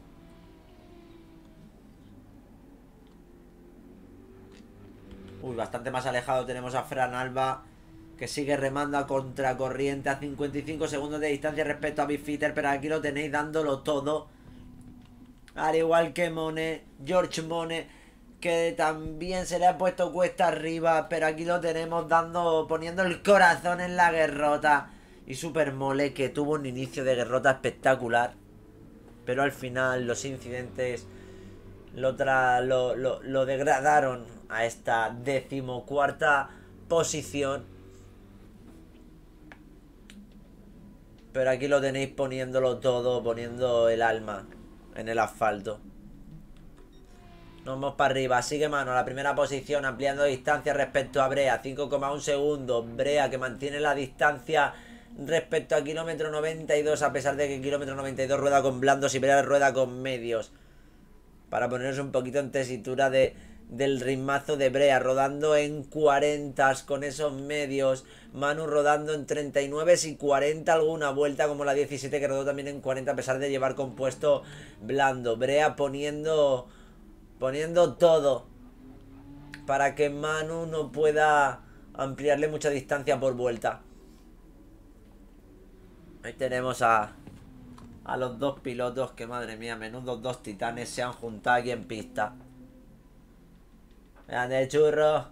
Uy, bastante más alejado tenemos a Fran Alba, que sigue remando a contracorriente a cincuenta y cinco segundos de distancia respecto a Bifitter. Pero aquí lo tenéis dándolo todo. Al igual que Mone, George Mone, que también se le ha puesto cuesta arriba. Pero aquí lo tenemos dando, poniendo el corazón en la guerrota. Y Super Mole, que tuvo un inicio de guerrota espectacular. Pero al final los incidentes lo, tra lo, lo, lo degradaron a esta decimocuarta posición. Pero aquí lo tenéis poniéndolo todo, poniendo el alma en el asfalto. Nos vamos para arriba, sigue Mano, la primera posición, ampliando distancia respecto a Brea, cinco coma uno segundos. Brea que mantiene la distancia respecto a kilómetro noventa y dos, a pesar de que kilómetro noventa y dos rueda con blandos y Brea rueda con medios. Para ponernos un poquito en tesitura de, del ritmazo de Brea, rodando en cuarenta con esos medios. Manu rodando en treinta y nueve y cuarenta alguna vuelta, como la diecisiete que rodó también en cuarenta a pesar de llevar compuesto blando. Brea poniendo poniendo todo para que Manu no pueda ampliarle mucha distancia por vuelta. Ahí tenemos a a los dos pilotos que, madre mía, menudos dos titanes se han juntado aquí en pista. Grande Churro.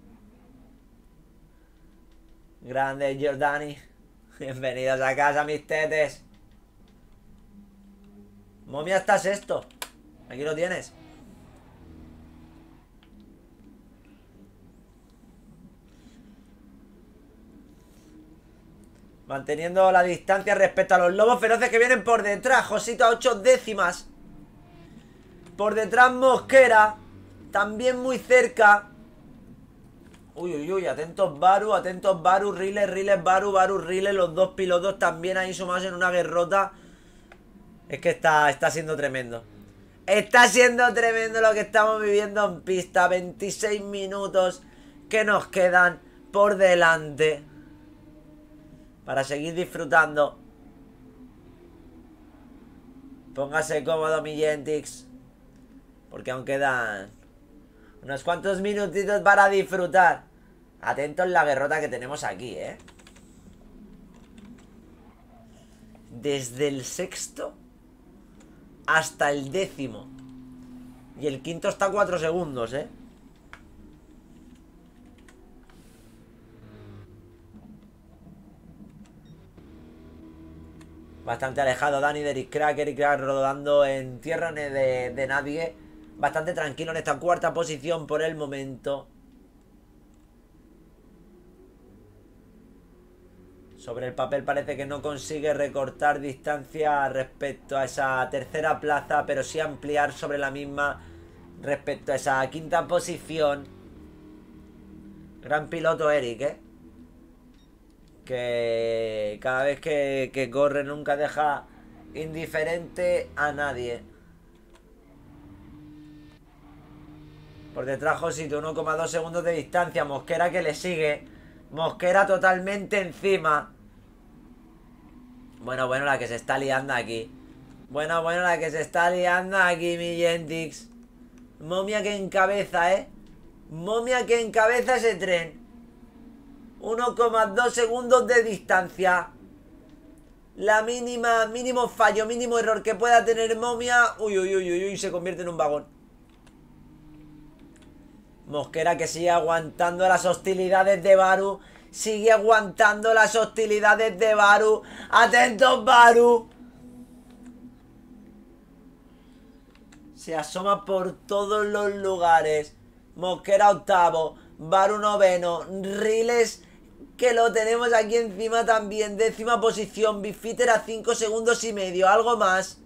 Grande Giordani. Bienvenidos a casa, mis tetes. Momia está sexto. Aquí lo tienes. Manteniendo la distancia respecto a los lobos feroces que vienen por detrás. Josito a ocho décimas. Por detrás Mosquera. También muy cerca. Uy, uy, uy, atentos Baru, atentos Baru, Riles, Riles, Baru, Baru, Riles. Los dos pilotos también ahí sumados en una guerrota. Es que está, está siendo tremendo. Está siendo tremendo lo que estamos viviendo en pista. veintiséis minutos que nos quedan por delante para seguir disfrutando. Póngase cómodo, mi Gentix, porque aún quedan unos cuantos minutitos para disfrutar. Atentos la guerrota que tenemos aquí, ¿eh? Desde el sexto hasta el décimo. Y el quinto está a cuatro segundos, ¿eh? Bastante alejado Dani de Eric Crack. Eric Crack rodando en tierra de, de nadie. Bastante tranquilo en esta cuarta posición por el momento. Sobre el papel parece que no consigue recortar distancia respecto a esa tercera plaza, pero sí ampliar sobre la misma respecto a esa quinta posición. Gran piloto Eric, ¿eh? Que cada vez que, que corre nunca deja indiferente a nadie. Por detrás Josito, uno coma dos segundos de distancia. Mosquera que le sigue. Mosquera totalmente encima. Bueno, bueno, la que se está liando aquí. Bueno, bueno, la que se está liando aquí, mi Gentix. Momia que encabeza, ¿eh? Momia que encabeza ese tren. uno coma dos segundos de distancia. La mínima, mínimo fallo, mínimo error que pueda tener Momia. Uy, uy, uy, uy, uy, se convierte en un vagón. Mosquera que sigue aguantando las hostilidades de Baru. Sigue aguantando las hostilidades de Baru. ¡Atentos, Baru! Se asoma por todos los lugares. Mosquera octavo. Baru noveno. Riles que lo tenemos aquí encima también. Décima posición. Bifitter a cinco segundos y medio. Algo más.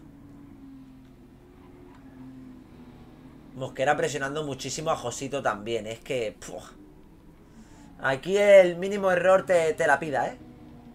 Mosquera presionando muchísimo a Josito también. Es que... Puf. Aquí el mínimo error te, te la pida, ¿eh?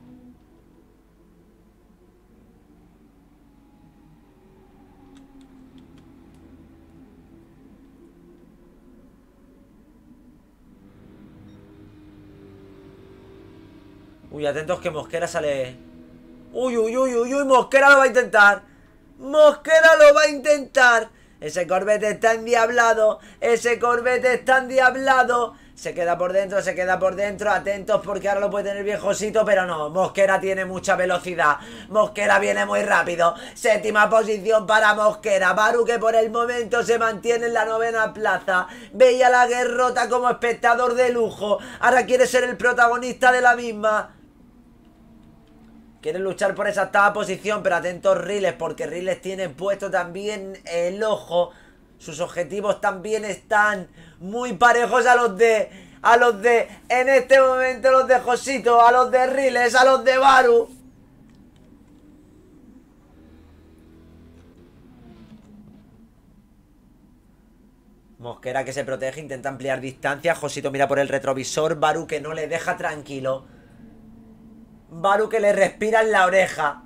Uy, atentos que Mosquera sale... Uy, uy, uy, uy, uy, Mosquera lo va a intentar. Mosquera lo va a intentar. Ese Corvette está endiablado. Ese Corvette está endiablado. Se queda por dentro, se queda por dentro. Atentos porque ahora lo puede tener bien Josito, pero no. Mosquera tiene mucha velocidad. Mosquera viene muy rápido. Séptima posición para Mosquera. Baru que por el momento se mantiene en la novena plaza. Veía la guerrota como espectador de lujo. Ahora quiere ser el protagonista de la misma. Quiere luchar por esa octava posición, pero atentos Riles, porque Riles tiene puesto también el ojo. Sus objetivos también están muy parejos a los de... A los de... En este momento los de Josito, a los de Riles, a los de Baru. Mosquera que se protege, intenta ampliar distancia. Josito mira por el retrovisor. Baru que no le deja tranquilo. Baru que le respira en la oreja.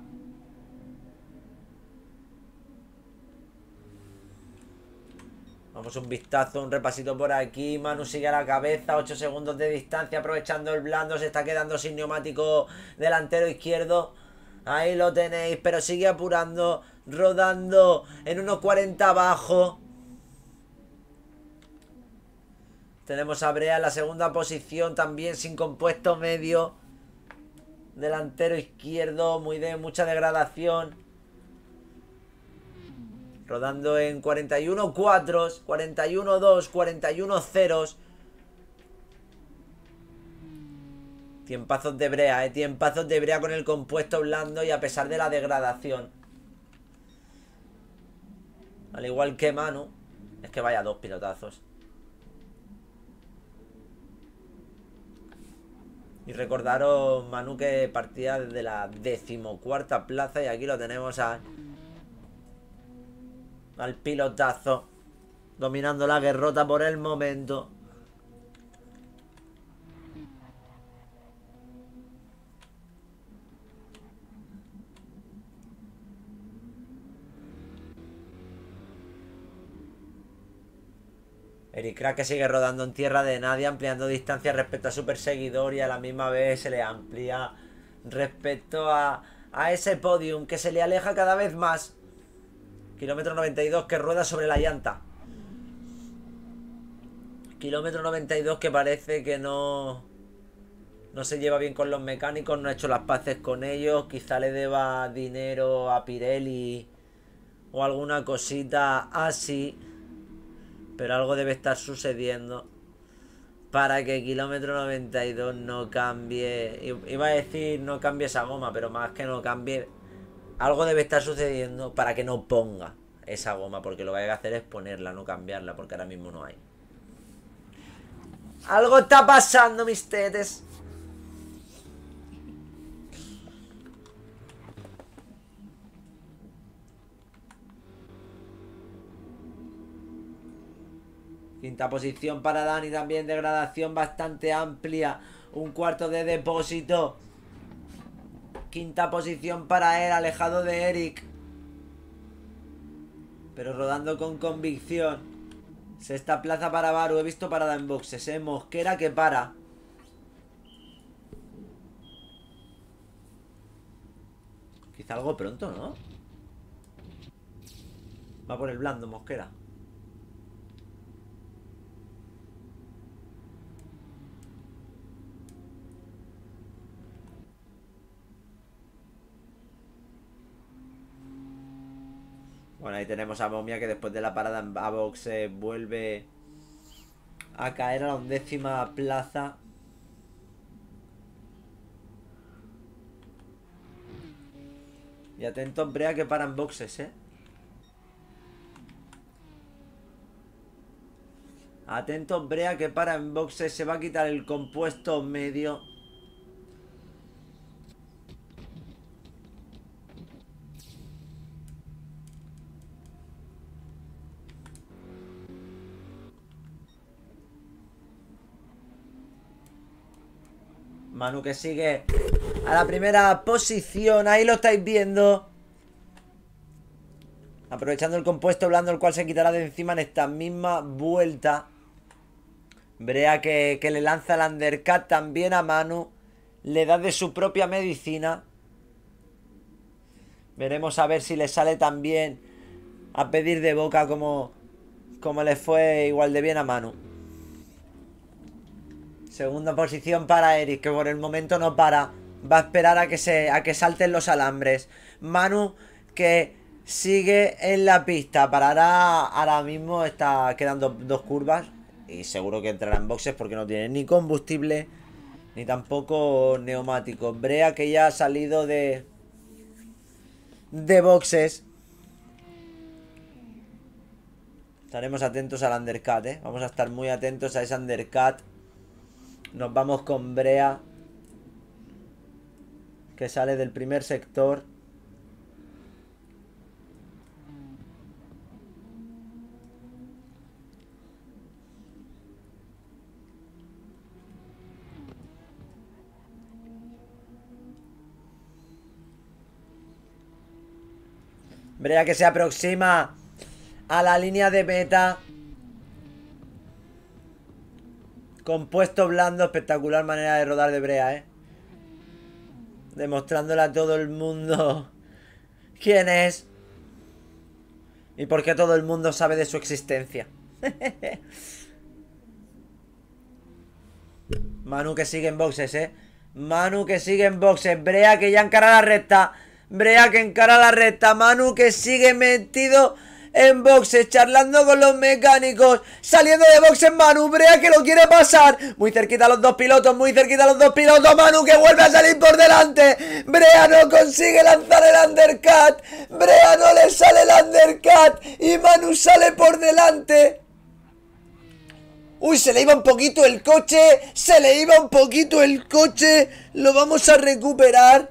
Vamos un vistazo, un repasito por aquí. Manu sigue a la cabeza, ocho segundos de distancia aprovechando el blando. Se está quedando sin neumático delantero izquierdo. Ahí lo tenéis, pero sigue apurando, rodando en unos cuarenta abajo. Tenemos a Brea en la segunda posición, también sin compuesto medio. Delantero izquierdo, muy de mucha degradación. Rodando en cuarenta y uno cuatro, cuarenta y uno dos, cuarenta y uno cero. Tiempazos de Brea, eh. Tiempazos de Brea con el compuesto blando y a pesar de la degradación. Al igual que Manu. Es que vaya dos pilotazos. Y recordaros, Manu, que partía desde la decimocuarta plaza. Y aquí lo tenemos a, al pilotazo, dominando la guerrota por el momento. Eric Crack que sigue rodando en tierra de nadie, ampliando distancia respecto a su perseguidor y a la misma vez se le amplía respecto a, a ese podium que se le aleja cada vez más. Kilómetro noventa y dos que rueda sobre la llanta. Kilómetro noventa y dos que parece que no... No se lleva bien con los mecánicos, no ha hecho las paces con ellos. Quizá le deba dinero a Pirelli o alguna cosita así. Pero algo debe estar sucediendo para que Kilómetro noventa y dos no cambie. Iba a decir no cambie esa goma, pero más que no cambie, algo debe estar sucediendo para que no ponga esa goma. Porque lo que hay que hacer es ponerla, no cambiarla, porque ahora mismo no hay. Algo está pasando, mis tetes. Quinta posición para Dani, también degradación bastante amplia. Un cuarto de depósito. Quinta posición para él, alejado de Eric. Pero rodando con convicción. Sexta plaza para Baru, he visto parada en boxes, eh. Mosquera que para. Quizá algo pronto, ¿no? Va por el blando, Mosquera. Bueno, ahí tenemos a Momia que después de la parada en a boxe vuelve a caer a la undécima plaza. Y atento Brea que para en boxes, eh. Atento Brea que para en boxes. Se va a quitar el compuesto medio. Manu que sigue a la primera posición. Ahí lo estáis viendo. Aprovechando el compuesto blando, el cual se quitará de encima en esta misma vuelta. Brea que, que le lanza el undercut también a Manu. Le da de su propia medicina. Veremos a ver si le sale también a pedir de boca como, como le fue igual de bien a Manu. Segunda posición para Eric, que por el momento no para. Va a esperar a que se a que salten los alambres. Manu que sigue en la pista. Parará ahora mismo, está quedando dos curvas. Y seguro que entrará en boxes porque no tiene ni combustible ni tampoco neumáticos. Brea que ya ha salido de, de boxes. Estaremos atentos al undercut, ¿eh? Vamos a estar muy atentos a ese undercut. Nos vamos con Brea, que sale del primer sector. Brea que se aproxima a la línea de meta. Compuesto blando, espectacular manera de rodar de Brea, eh. Demostrándole a todo el mundo quién es y por qué todo el mundo sabe de su existencia. Manu que sigue en boxes, eh. Manu que sigue en boxes. Brea que ya encara la recta. Brea que encara la recta. Manu que sigue metido en boxes, charlando con los mecánicos. Saliendo de boxes Manu. Brea que lo quiere pasar. Muy cerquita a los dos pilotos, muy cerquita a los dos pilotos. Manu que vuelve a salir por delante. Brea no consigue lanzar el undercut. Brea no le sale el undercut. Y Manu sale por delante. Uy, se le iba un poquito el coche. Se le iba un poquito el coche. Lo vamos a recuperar.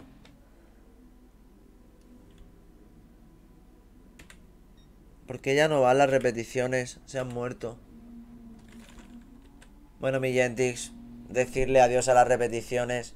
Porque ya no van las repeticiones. Se han muerto. Bueno, mi Gentix, decirle adiós a las repeticiones.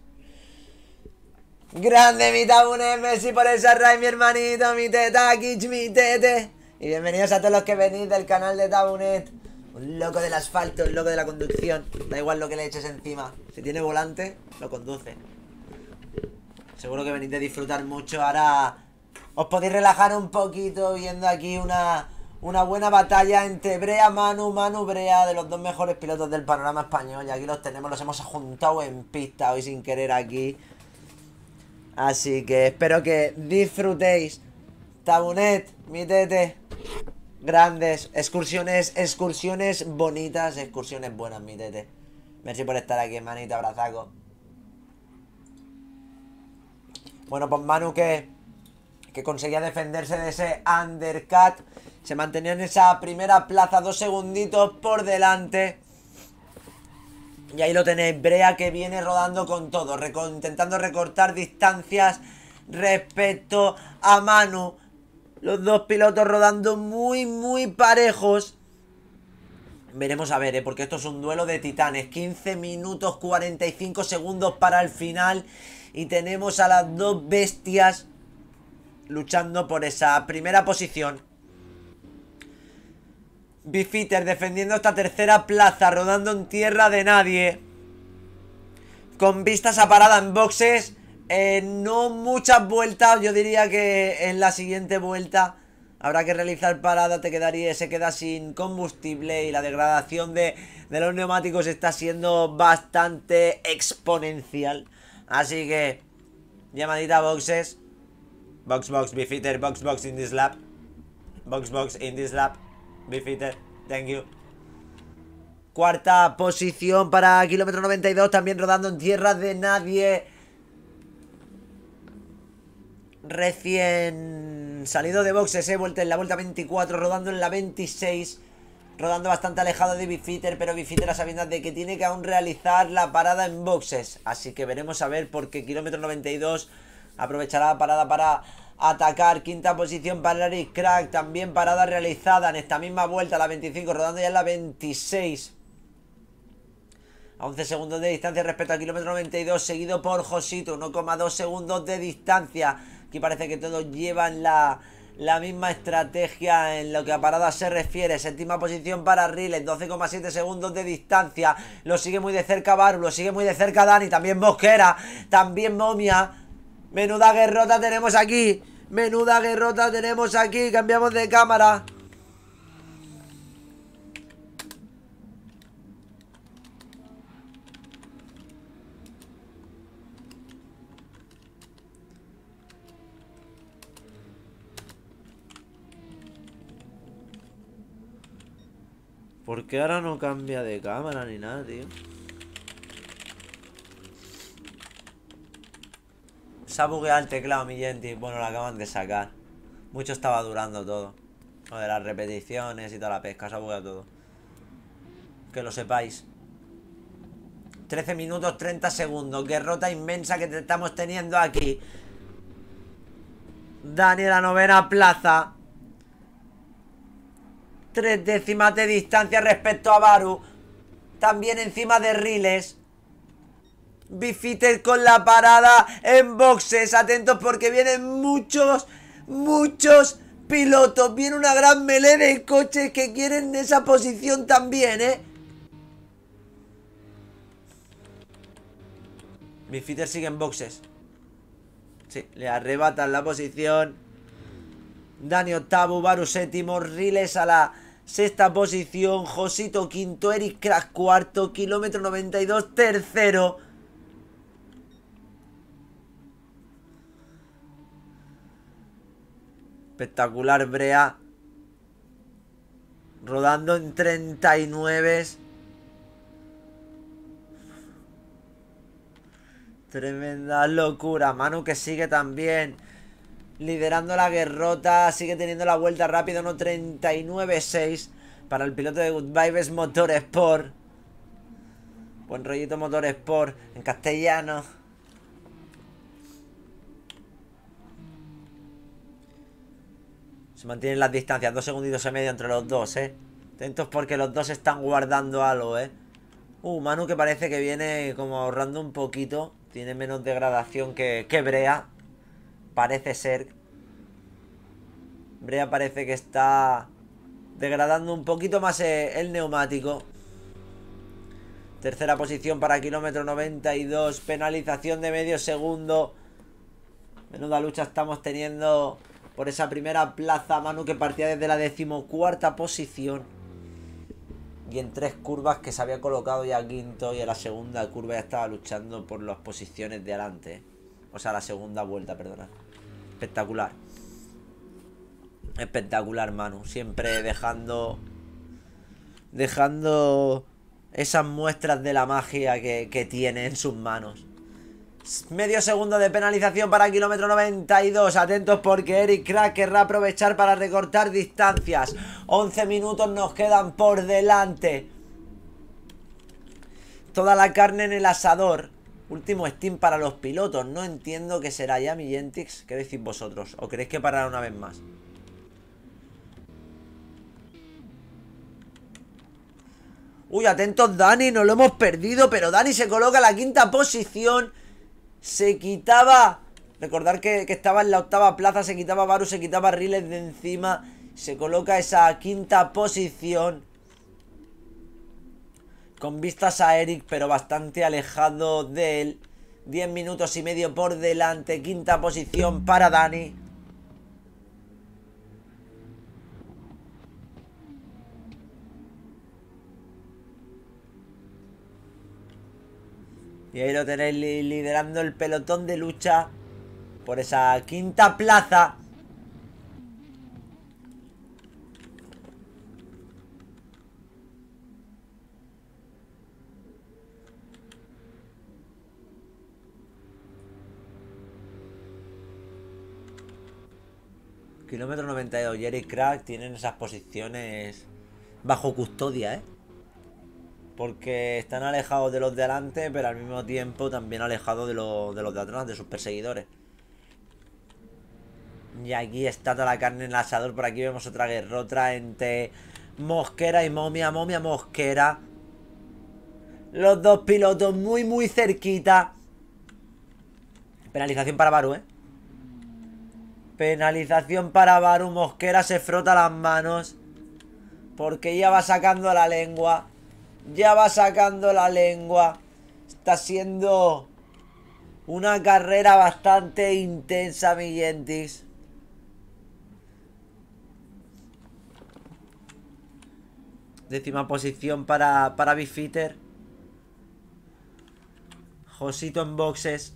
Grande mi Tabunet, Messi por esa raid, mi hermanito, mi teta, Kitsch, mi tete. Y bienvenidos a todos los que venís del canal de Tabunet. Un loco del asfalto, un loco de la conducción. Da igual lo que le eches encima. Si tiene volante, lo conduce. Seguro que venís de disfrutar mucho. Ahora os podéis relajar un poquito viendo aquí una, una buena batalla entre Brea, Manu, Manu, Brea, de los dos mejores pilotos del panorama español. Y aquí los tenemos, los hemos juntado en pista hoy sin querer aquí. Así que espero que disfrutéis. Tabunet, mi tete. Grandes, excursiones, excursiones bonitas, excursiones buenas, mi tete. Merci por estar aquí, manita, abrazaco. Bueno, pues Manu que, que conseguía defenderse de ese undercut. Se mantenía en esa primera plaza, dos segunditos por delante. Y ahí lo tenéis, Brea que viene rodando con todo, reco intentando recortar distancias respecto a Manu. Los dos pilotos rodando muy, muy parejos. Veremos a ver, ¿eh? Porque esto es un duelo de titanes. quince minutos cuarenta y cinco segundos para el final. Y tenemos a las dos bestias luchando por esa primera posición. Beefeater defendiendo esta tercera plaza, rodando en tierra de nadie. Con vistas a parada en boxes. Eh, no muchas vueltas, yo diría que en la siguiente vuelta habrá que realizar parada, te quedaría, se queda sin combustible y la degradación de, de los neumáticos está siendo bastante exponencial. Así que, llamadita a boxes. Box, box, Beefeater, box, box in this lap. Box, box in this lap. Beefeater, thank you. Cuarta posición para kilómetro noventa y dos, también rodando en tierra de nadie. Recién salido de boxes, eh, vuelta en la vuelta veinticuatro, rodando en la veintiséis. Rodando bastante alejado de Beefeater, pero Beefeater a sabiendas de que tiene que aún realizar la parada en boxes. Así que veremos a ver, porque kilómetro noventa y dos aprovechará la parada para atacar. Quinta posición para Eric Crack, también parada realizada en esta misma vuelta, la veinticinco, rodando ya en la veintiséis. A once segundos de distancia respecto al kilómetro noventa y dos, seguido por Josito, uno coma dos segundos de distancia. Aquí parece que todos llevan la, la misma estrategia en lo que a parada se refiere. Séptima posición para Riles, doce coma siete segundos de distancia. Lo sigue muy de cerca Baru, lo sigue muy de cerca Dani, también Mosquera, también Momia. Menuda guerrota tenemos aquí. Menuda guerrota tenemos aquí. Cambiamos de cámara. ¿Por qué ahora no cambia de cámara ni nada, tío? Se ha bugueado el teclado, mi gente. Bueno, lo acaban de sacar. Mucho estaba durando todo. Lo de las repeticiones y toda la pesca. Se ha bugueado todo. Que lo sepáis. trece minutos treinta segundos. Guerrota inmensa que te estamos teniendo aquí. Dani, la novena plaza. Tres décimas de distancia respecto a Baru. También encima de Riles. Beefeater con la parada en boxes. Atentos porque vienen muchos, muchos pilotos. Viene una gran melee de coches que quieren esa posición también, ¿eh? Beefeater sigue en boxes. Sí, le arrebatan la posición. Dani octavo, Baru séptimo, Riles a la sexta posición, Josito quinto, Eric Crack cuarto, kilómetro noventa y dos tercero. Espectacular Brea. Rodando en treinta y nueve. Tremenda locura. Manu que sigue también liderando la guerrota. Sigue teniendo la vuelta rápida. uno treinta y nueve seis para el piloto de Good Vibes Motorsport. Buen rollito Motorsport en castellano. Se mantienen las distancias. Dos segunditos y medio entre los dos, eh. Atentos porque los dos están guardando algo, eh. Uh, Manu que parece que viene como ahorrando un poquito. Tiene menos degradación que, que Brea. Parece ser. Brea parece que está degradando un poquito más el neumático. Tercera posición para kilómetro noventa y dos. Penalización de medio segundo. Menuda lucha estamos teniendo por esa primera plaza. Manu que partía desde la decimocuarta posición. Y en tres curvas que se había colocado ya quinto. Y en la segunda curva ya estaba luchando por las posiciones de adelante. O sea, la segunda vuelta, perdona. Espectacular. Espectacular, Manu. Siempre dejando... Dejando esas muestras de la magia que, que tiene en sus manos. Medio segundo de penalización para kilómetro noventa y dos. Atentos porque Eric Crack querrá aprovechar para recortar distancias. once minutos nos quedan por delante. Toda la carne en el asador. Último Steam para los pilotos. No entiendo qué será ya, mi Gentix. ¿Qué decís vosotros? ¿O queréis que parara una vez más? Uy, atentos Dani, nos lo hemos perdido. Pero Dani se coloca en la quinta posición. Se quitaba... Recordar que, que estaba en la octava plaza. Se quitaba Baru, se quitaba Riles de encima. Se coloca esa quinta posición. Con vistas a Eric, pero bastante alejado de él. diez minutos y medio por delante. Quinta posición para Dani. Y ahí lo tenéis liderando el pelotón de lucha por esa quinta plaza. Kilómetro noventa y dos. Jerry y Crack tienen esas posiciones bajo custodia, ¿eh? Porque están alejados de los de adelante, pero al mismo tiempo también alejados de, lo, de los de atrás, de sus perseguidores. Y aquí está toda la carne en el asador. Por aquí vemos otra guerrota entre Mosquera y Momia. Momia, Mosquera. Los dos pilotos muy, muy cerquita. Penalización para Baru, ¿eh? Penalización para Baru. Mosquera se frota las manos porque ya va sacando la lengua. Ya va sacando la lengua. Está siendo una carrera bastante intensa, mi Gentix. Décima posición para, para Bifitter. Josito en boxes.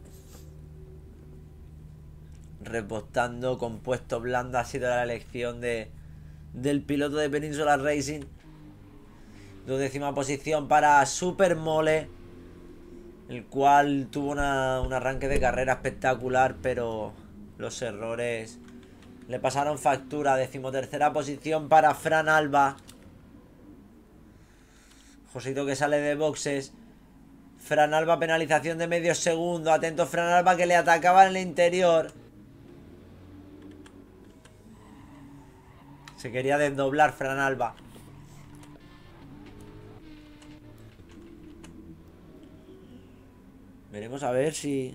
Repostando, compuesto blando. Ha sido la elección de, del piloto de Península Racing. Duodécima posición para Super Mole, el cual tuvo una, un arranque de carrera espectacular, pero los errores le pasaron factura. Decimotercera posición para Fran Alba. Josito que sale de boxes. Fran Alba, penalización de medio segundo. Atento Fran Alba que le atacaba en el interior. Se quería desdoblar Fran Alba. Veremos a ver si...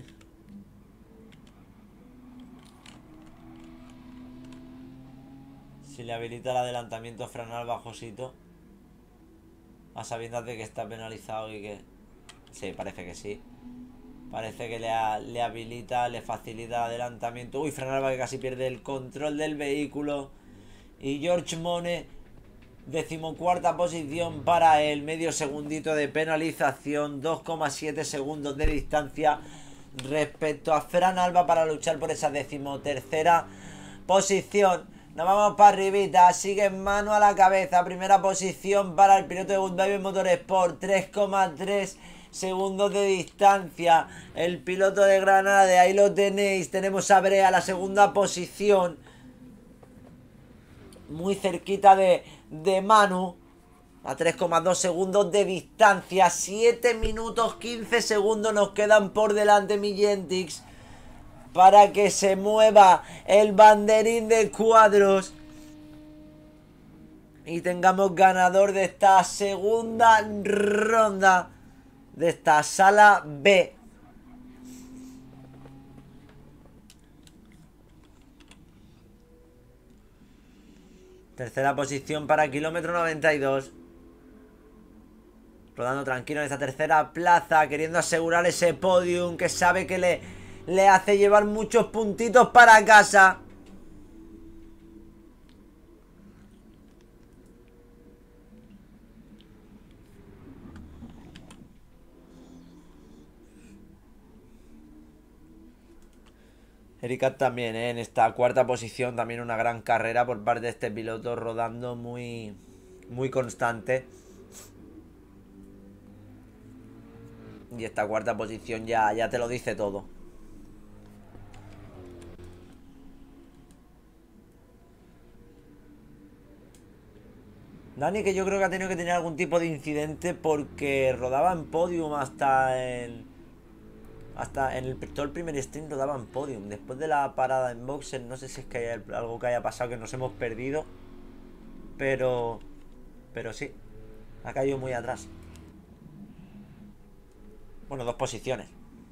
Si le habilita el adelantamiento a Fran Alba a Josito. A sabiendas de que está penalizado y que... Sí, parece que sí. Parece que le, ha, le habilita, le facilita el adelantamiento. Uy, Fran Alba que casi pierde el control del vehículo. Y George Mone, decimocuarta posición para él. Medio segundito de penalización. dos coma siete segundos de distancia respecto a Fran Alba para luchar por esa decimotercera posición. Nos vamos para arribita. Sigue Manu a la cabeza. Primera posición para el piloto de Good Vibes Motorsport. tres coma tres segundos de distancia. El piloto de Granada. Ahí lo tenéis. Tenemos a Brea, la segunda posición. Muy cerquita de, de Manu. A tres coma dos segundos de distancia. siete minutos quince segundos nos quedan por delante, mi Gentix, para que se mueva el banderín de cuadros y tengamos ganador de esta segunda ronda de esta sala B. Tercera posición para kilómetro noventa y dos. Rodando tranquilo en esta tercera plaza, queriendo asegurar ese podium que sabe que le, le hace llevar muchos puntitos para casa. Erika también, ¿eh? En esta cuarta posición, también una gran carrera por parte de este piloto, rodando muy, muy constante. Y esta cuarta posición ya, ya te lo dice todo. Dani, que yo creo que ha tenido que tener algún tipo de incidente porque rodaba en podium hasta el... Hasta en el, todo el primer stream rodaba en podium. Después de la parada en boxer, no sé si es que hay algo que haya pasado que nos hemos perdido. Pero... Pero sí, ha caído muy atrás. Bueno, dos posiciones.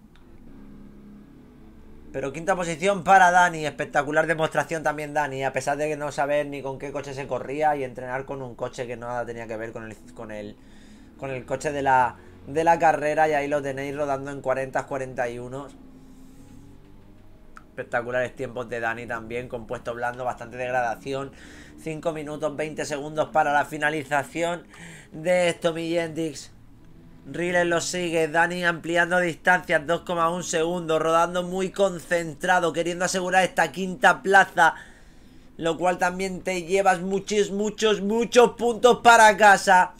Pero quinta posición para Dani. Espectacular demostración también Dani. A pesar de no saber ni con qué coche se corría y entrenar con un coche que nada tenía que ver con el, con el, con el coche de la, de la carrera. Y ahí lo tenéis rodando en cuarenta, cuarenta y uno. Espectaculares tiempos de Dani también. Con puesto blando, bastante degradación. cinco minutos veinte segundos para la finalización de esto, Millentix. Riles lo sigue, Dani ampliando distancias, dos coma uno segundos, rodando muy concentrado, queriendo asegurar esta quinta plaza, lo cual también te llevas muchos, muchos, muchos puntos para casa.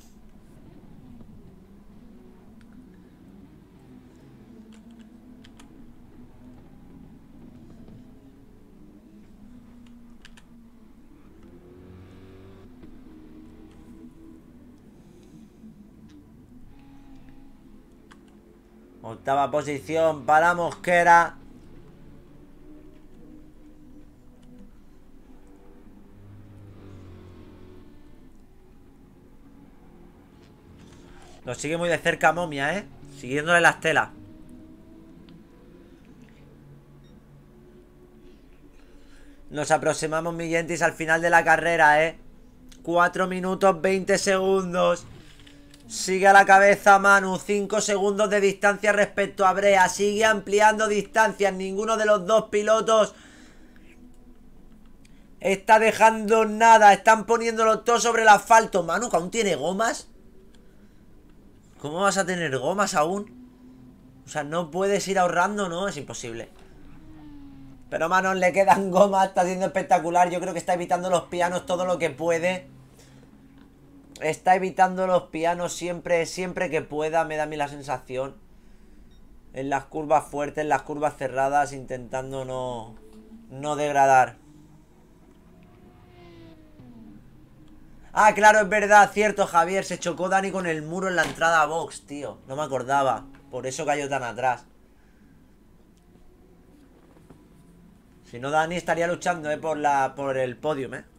Octava posición para Mosquera. Lo sigue muy de cerca Momia, ¿eh? Siguiéndole las telas. Nos aproximamos, Millentis, al final de la carrera, ¿eh? cuatro minutos veinte segundos. Sigue a la cabeza Manu, cinco segundos de distancia respecto a Brea. Sigue ampliando distancias. Ninguno de los dos pilotos está dejando nada. Están poniéndolo todo sobre el asfalto. Manu, que aún tiene gomas. ¿Cómo vas a tener gomas aún? O sea, no puedes ir ahorrando, ¿no? Es imposible. Pero Manu, le quedan gomas. Está siendo espectacular. Yo creo que está evitando los pianos todo lo que puede. Está evitando los pianos siempre, siempre que pueda, me da a mí la sensación. En las curvas fuertes, en las curvas cerradas, intentando no, no degradar. Ah, claro, es verdad, cierto, Javier. Se chocó Dani con el muro en la entrada a box, tío. No me acordaba. Por eso cayó tan atrás. Si no, Dani estaría luchando, eh, por, la, por el podium, eh.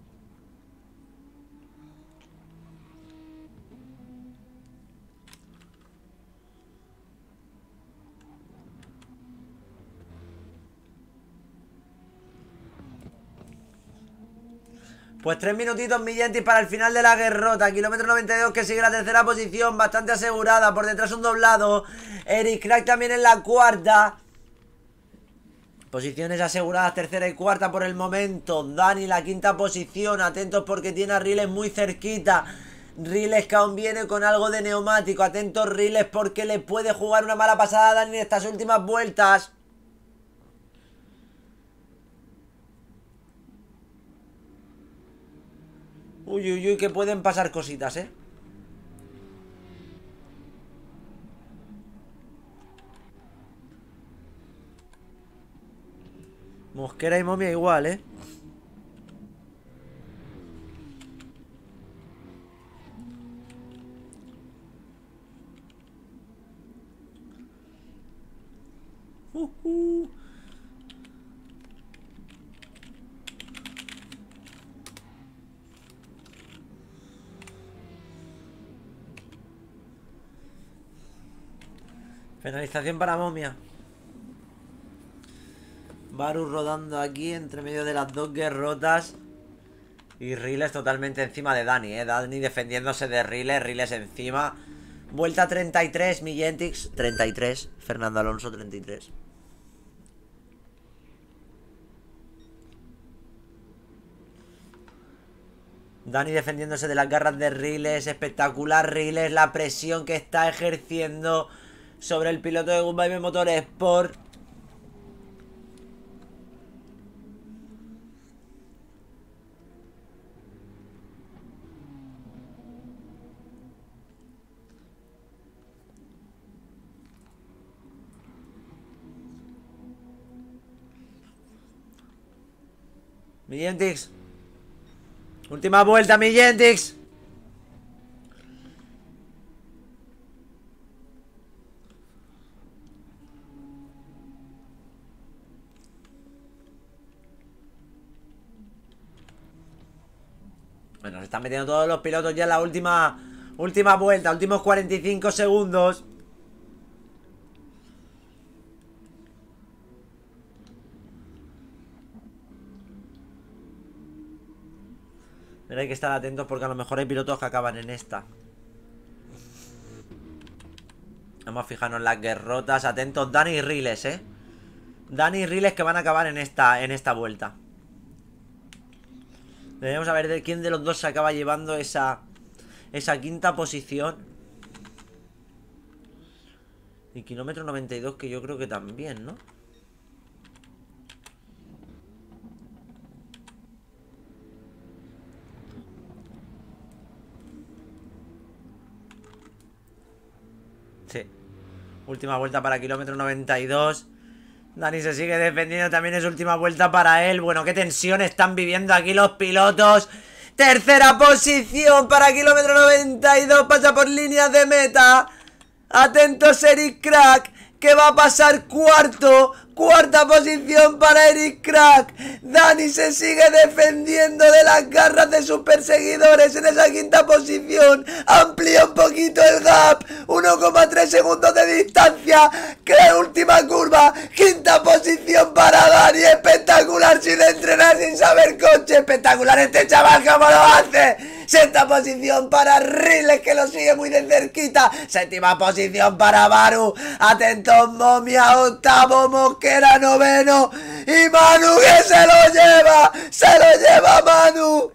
Pues tres minutitos, Millentis, para el final de la guerrota. Kilómetro noventa y dos, que sigue la tercera posición, bastante asegurada. Por detrás un doblado. Eric Crack también en la cuarta. Posiciones aseguradas, tercera y cuarta por el momento. Dani la quinta posición. Atentos porque tiene a Riles muy cerquita. Riles que aún viene con algo de neumático. Atentos Riles porque le puede jugar una mala pasada a Dani en estas últimas vueltas. Uy, uy, uy, que pueden pasar cositas, ¿eh? Mosquera y Momia igual, ¿eh? Uh, uh. Penalización para Momia. Baru rodando aquí entre medio de las dos guerrotas. Y Riles totalmente encima de Dani, eh. Dani defendiéndose de Riles, Riles encima. Vuelta treinta y tres, Millentix treinta y tres, Fernando Alonso treinta y tres. Dani defendiéndose de las garras de Riles. Espectacular Riles, la presión que está ejerciendo sobre el piloto de Good Vibe Motorsport. Mi Gentix. Última vuelta, mi Gentix. Bueno, se están metiendo todos los pilotos ya en la última Última vuelta, últimos cuarenta y cinco segundos. Pero hay que estar atentos porque a lo mejor hay pilotos que acaban en esta. Vamos a fijarnos en las guerrotas. Atentos, Dani y Riles, eh Dani y Riles que van a acabar en esta, en esta vuelta. Debemos ver de quién de los dos se acaba llevando esa Esa quinta posición. Y kilómetro noventa y dos, que yo creo que también, ¿no? Sí. Última vuelta para kilómetro noventa y dos. Dani se sigue defendiendo, también es última vuelta para él. Bueno, qué tensión están viviendo aquí los pilotos. Tercera posición para kilómetro noventa y dos. Pasa por líneas de meta. Atentos, Eric Crack, que va a pasar cuarto. Cuarta posición para Eric Crack. Dani se sigue defendiendo de las garras de sus perseguidores en esa quinta posición. Amplía un poquito el gap. uno coma tres segundos de distancia. Crea última curva. Quinta posición para Dani. Espectacular, sin entrenar, sin saber coche. Espectacular este chaval, ¿cómo lo hace? Sexta posición para Riles, que lo sigue muy de cerquita. Séptima posición para Manu. Atentos, Momia. Octavo, Mosquera, noveno. Y Manu, que se lo lleva. Se lo lleva Manu.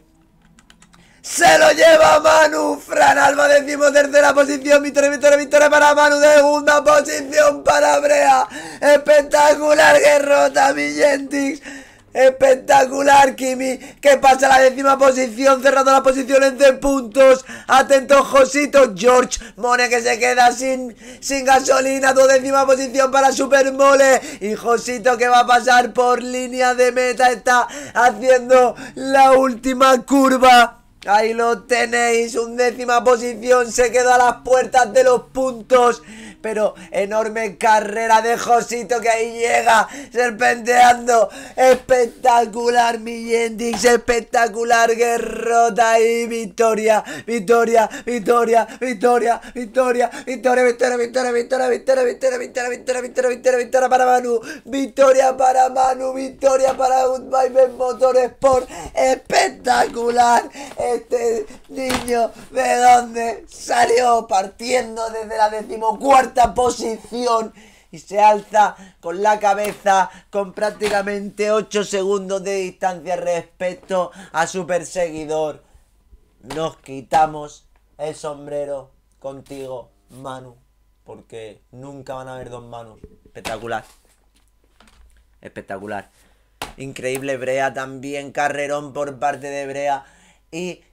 Se lo lleva Manu. Fran Alba, décimo tercera posición. Victoria, victoria, victoria para Manu. Segunda posición para Brea. Espectacular guerrota, mi Gentix. Espectacular, Kimi, que pasa a la décima posición, cerrando la posición en cien puntos. Atento, Josito. George Mone, que se queda sin, sin gasolina. Duodécima posición para Super Mole. Y Josito, que va a pasar por línea de meta, está haciendo la última curva. Ahí lo tenéis, undécima posición, se quedó a las puertas de los puntos. Pero enorme carrera de Josito, que ahí llega, serpenteando. Espectacular, mi Gentix, espectacular guerrota y victoria, victoria, victoria, victoria, victoria, victoria, victoria, victoria, victoria, victoria, victoria, victoria, victoria, victoria, victoria, victoria para Manu, victoria para Manu, victoria para Goodbye Motorsport. Espectacular. Este niño, ¿de dónde salió? Partiendo desde la decimocuarta posición y se alza con la cabeza con prácticamente ocho segundos de distancia respecto a su perseguidor. Nos quitamos el sombrero contigo, Manu, porque nunca van a haber dos Manus. Espectacular. Espectacular. Increíble Brea también, carrerón por parte de Brea. Y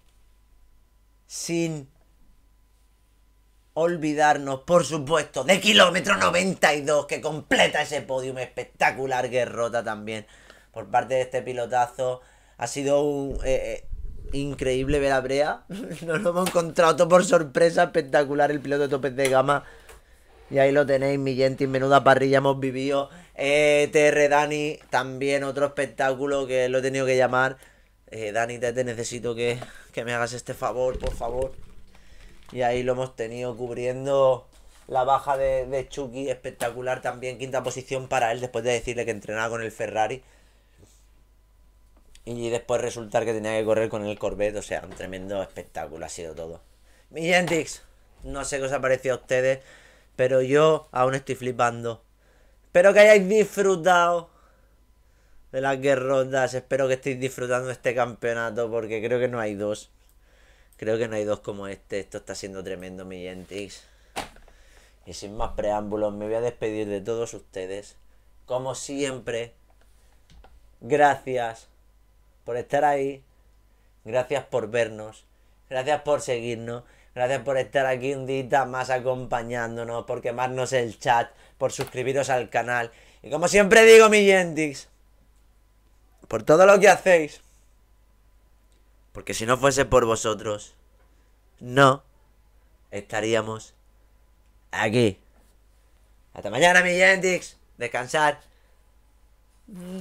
sin olvidarnos, por supuesto, de kilómetro noventa y dos, que completa ese podium. Espectacular guerrota también por parte de este pilotazo. Ha sido un eh, eh, increíble ver a Brea. Nos lo hemos encontrado todo por sorpresa. Espectacular el piloto de topes de gama. Y ahí lo tenéis, mi Gentix, menuda parrilla hemos vivido. eh, T R Dani, también otro espectáculo que lo he tenido que llamar. Eh, Dani, te, te necesito que, que me hagas este favor, por favor. Y ahí lo hemos tenido cubriendo la baja de, de Chucky. Espectacular también, quinta posición para él, después de decirle que entrenaba con el Ferrari. Y después resultar que tenía que correr con el Corvette. O sea, un tremendo espectáculo ha sido todo. Mi Gentix, no sé qué os ha parecido a ustedes, pero yo aún estoy flipando. Espero que hayáis disfrutado de las guerrotas. Espero que estéis disfrutando de este campeonato, porque creo que no hay dos. Creo que no hay dos como este. Esto está siendo tremendo, mi Gentix. Y sin más preámbulos, me voy a despedir de todos ustedes. Como siempre, gracias por estar ahí. Gracias por vernos. Gracias por seguirnos. Gracias por estar aquí un día más acompañándonos, por quemarnos el chat, por suscribiros al canal. Y como siempre digo, mi Gentix, por todo lo que hacéis, Porque si no fuese por vosotros, no estaríamos aquí. Hasta mañana, mi Gentix. Descansar.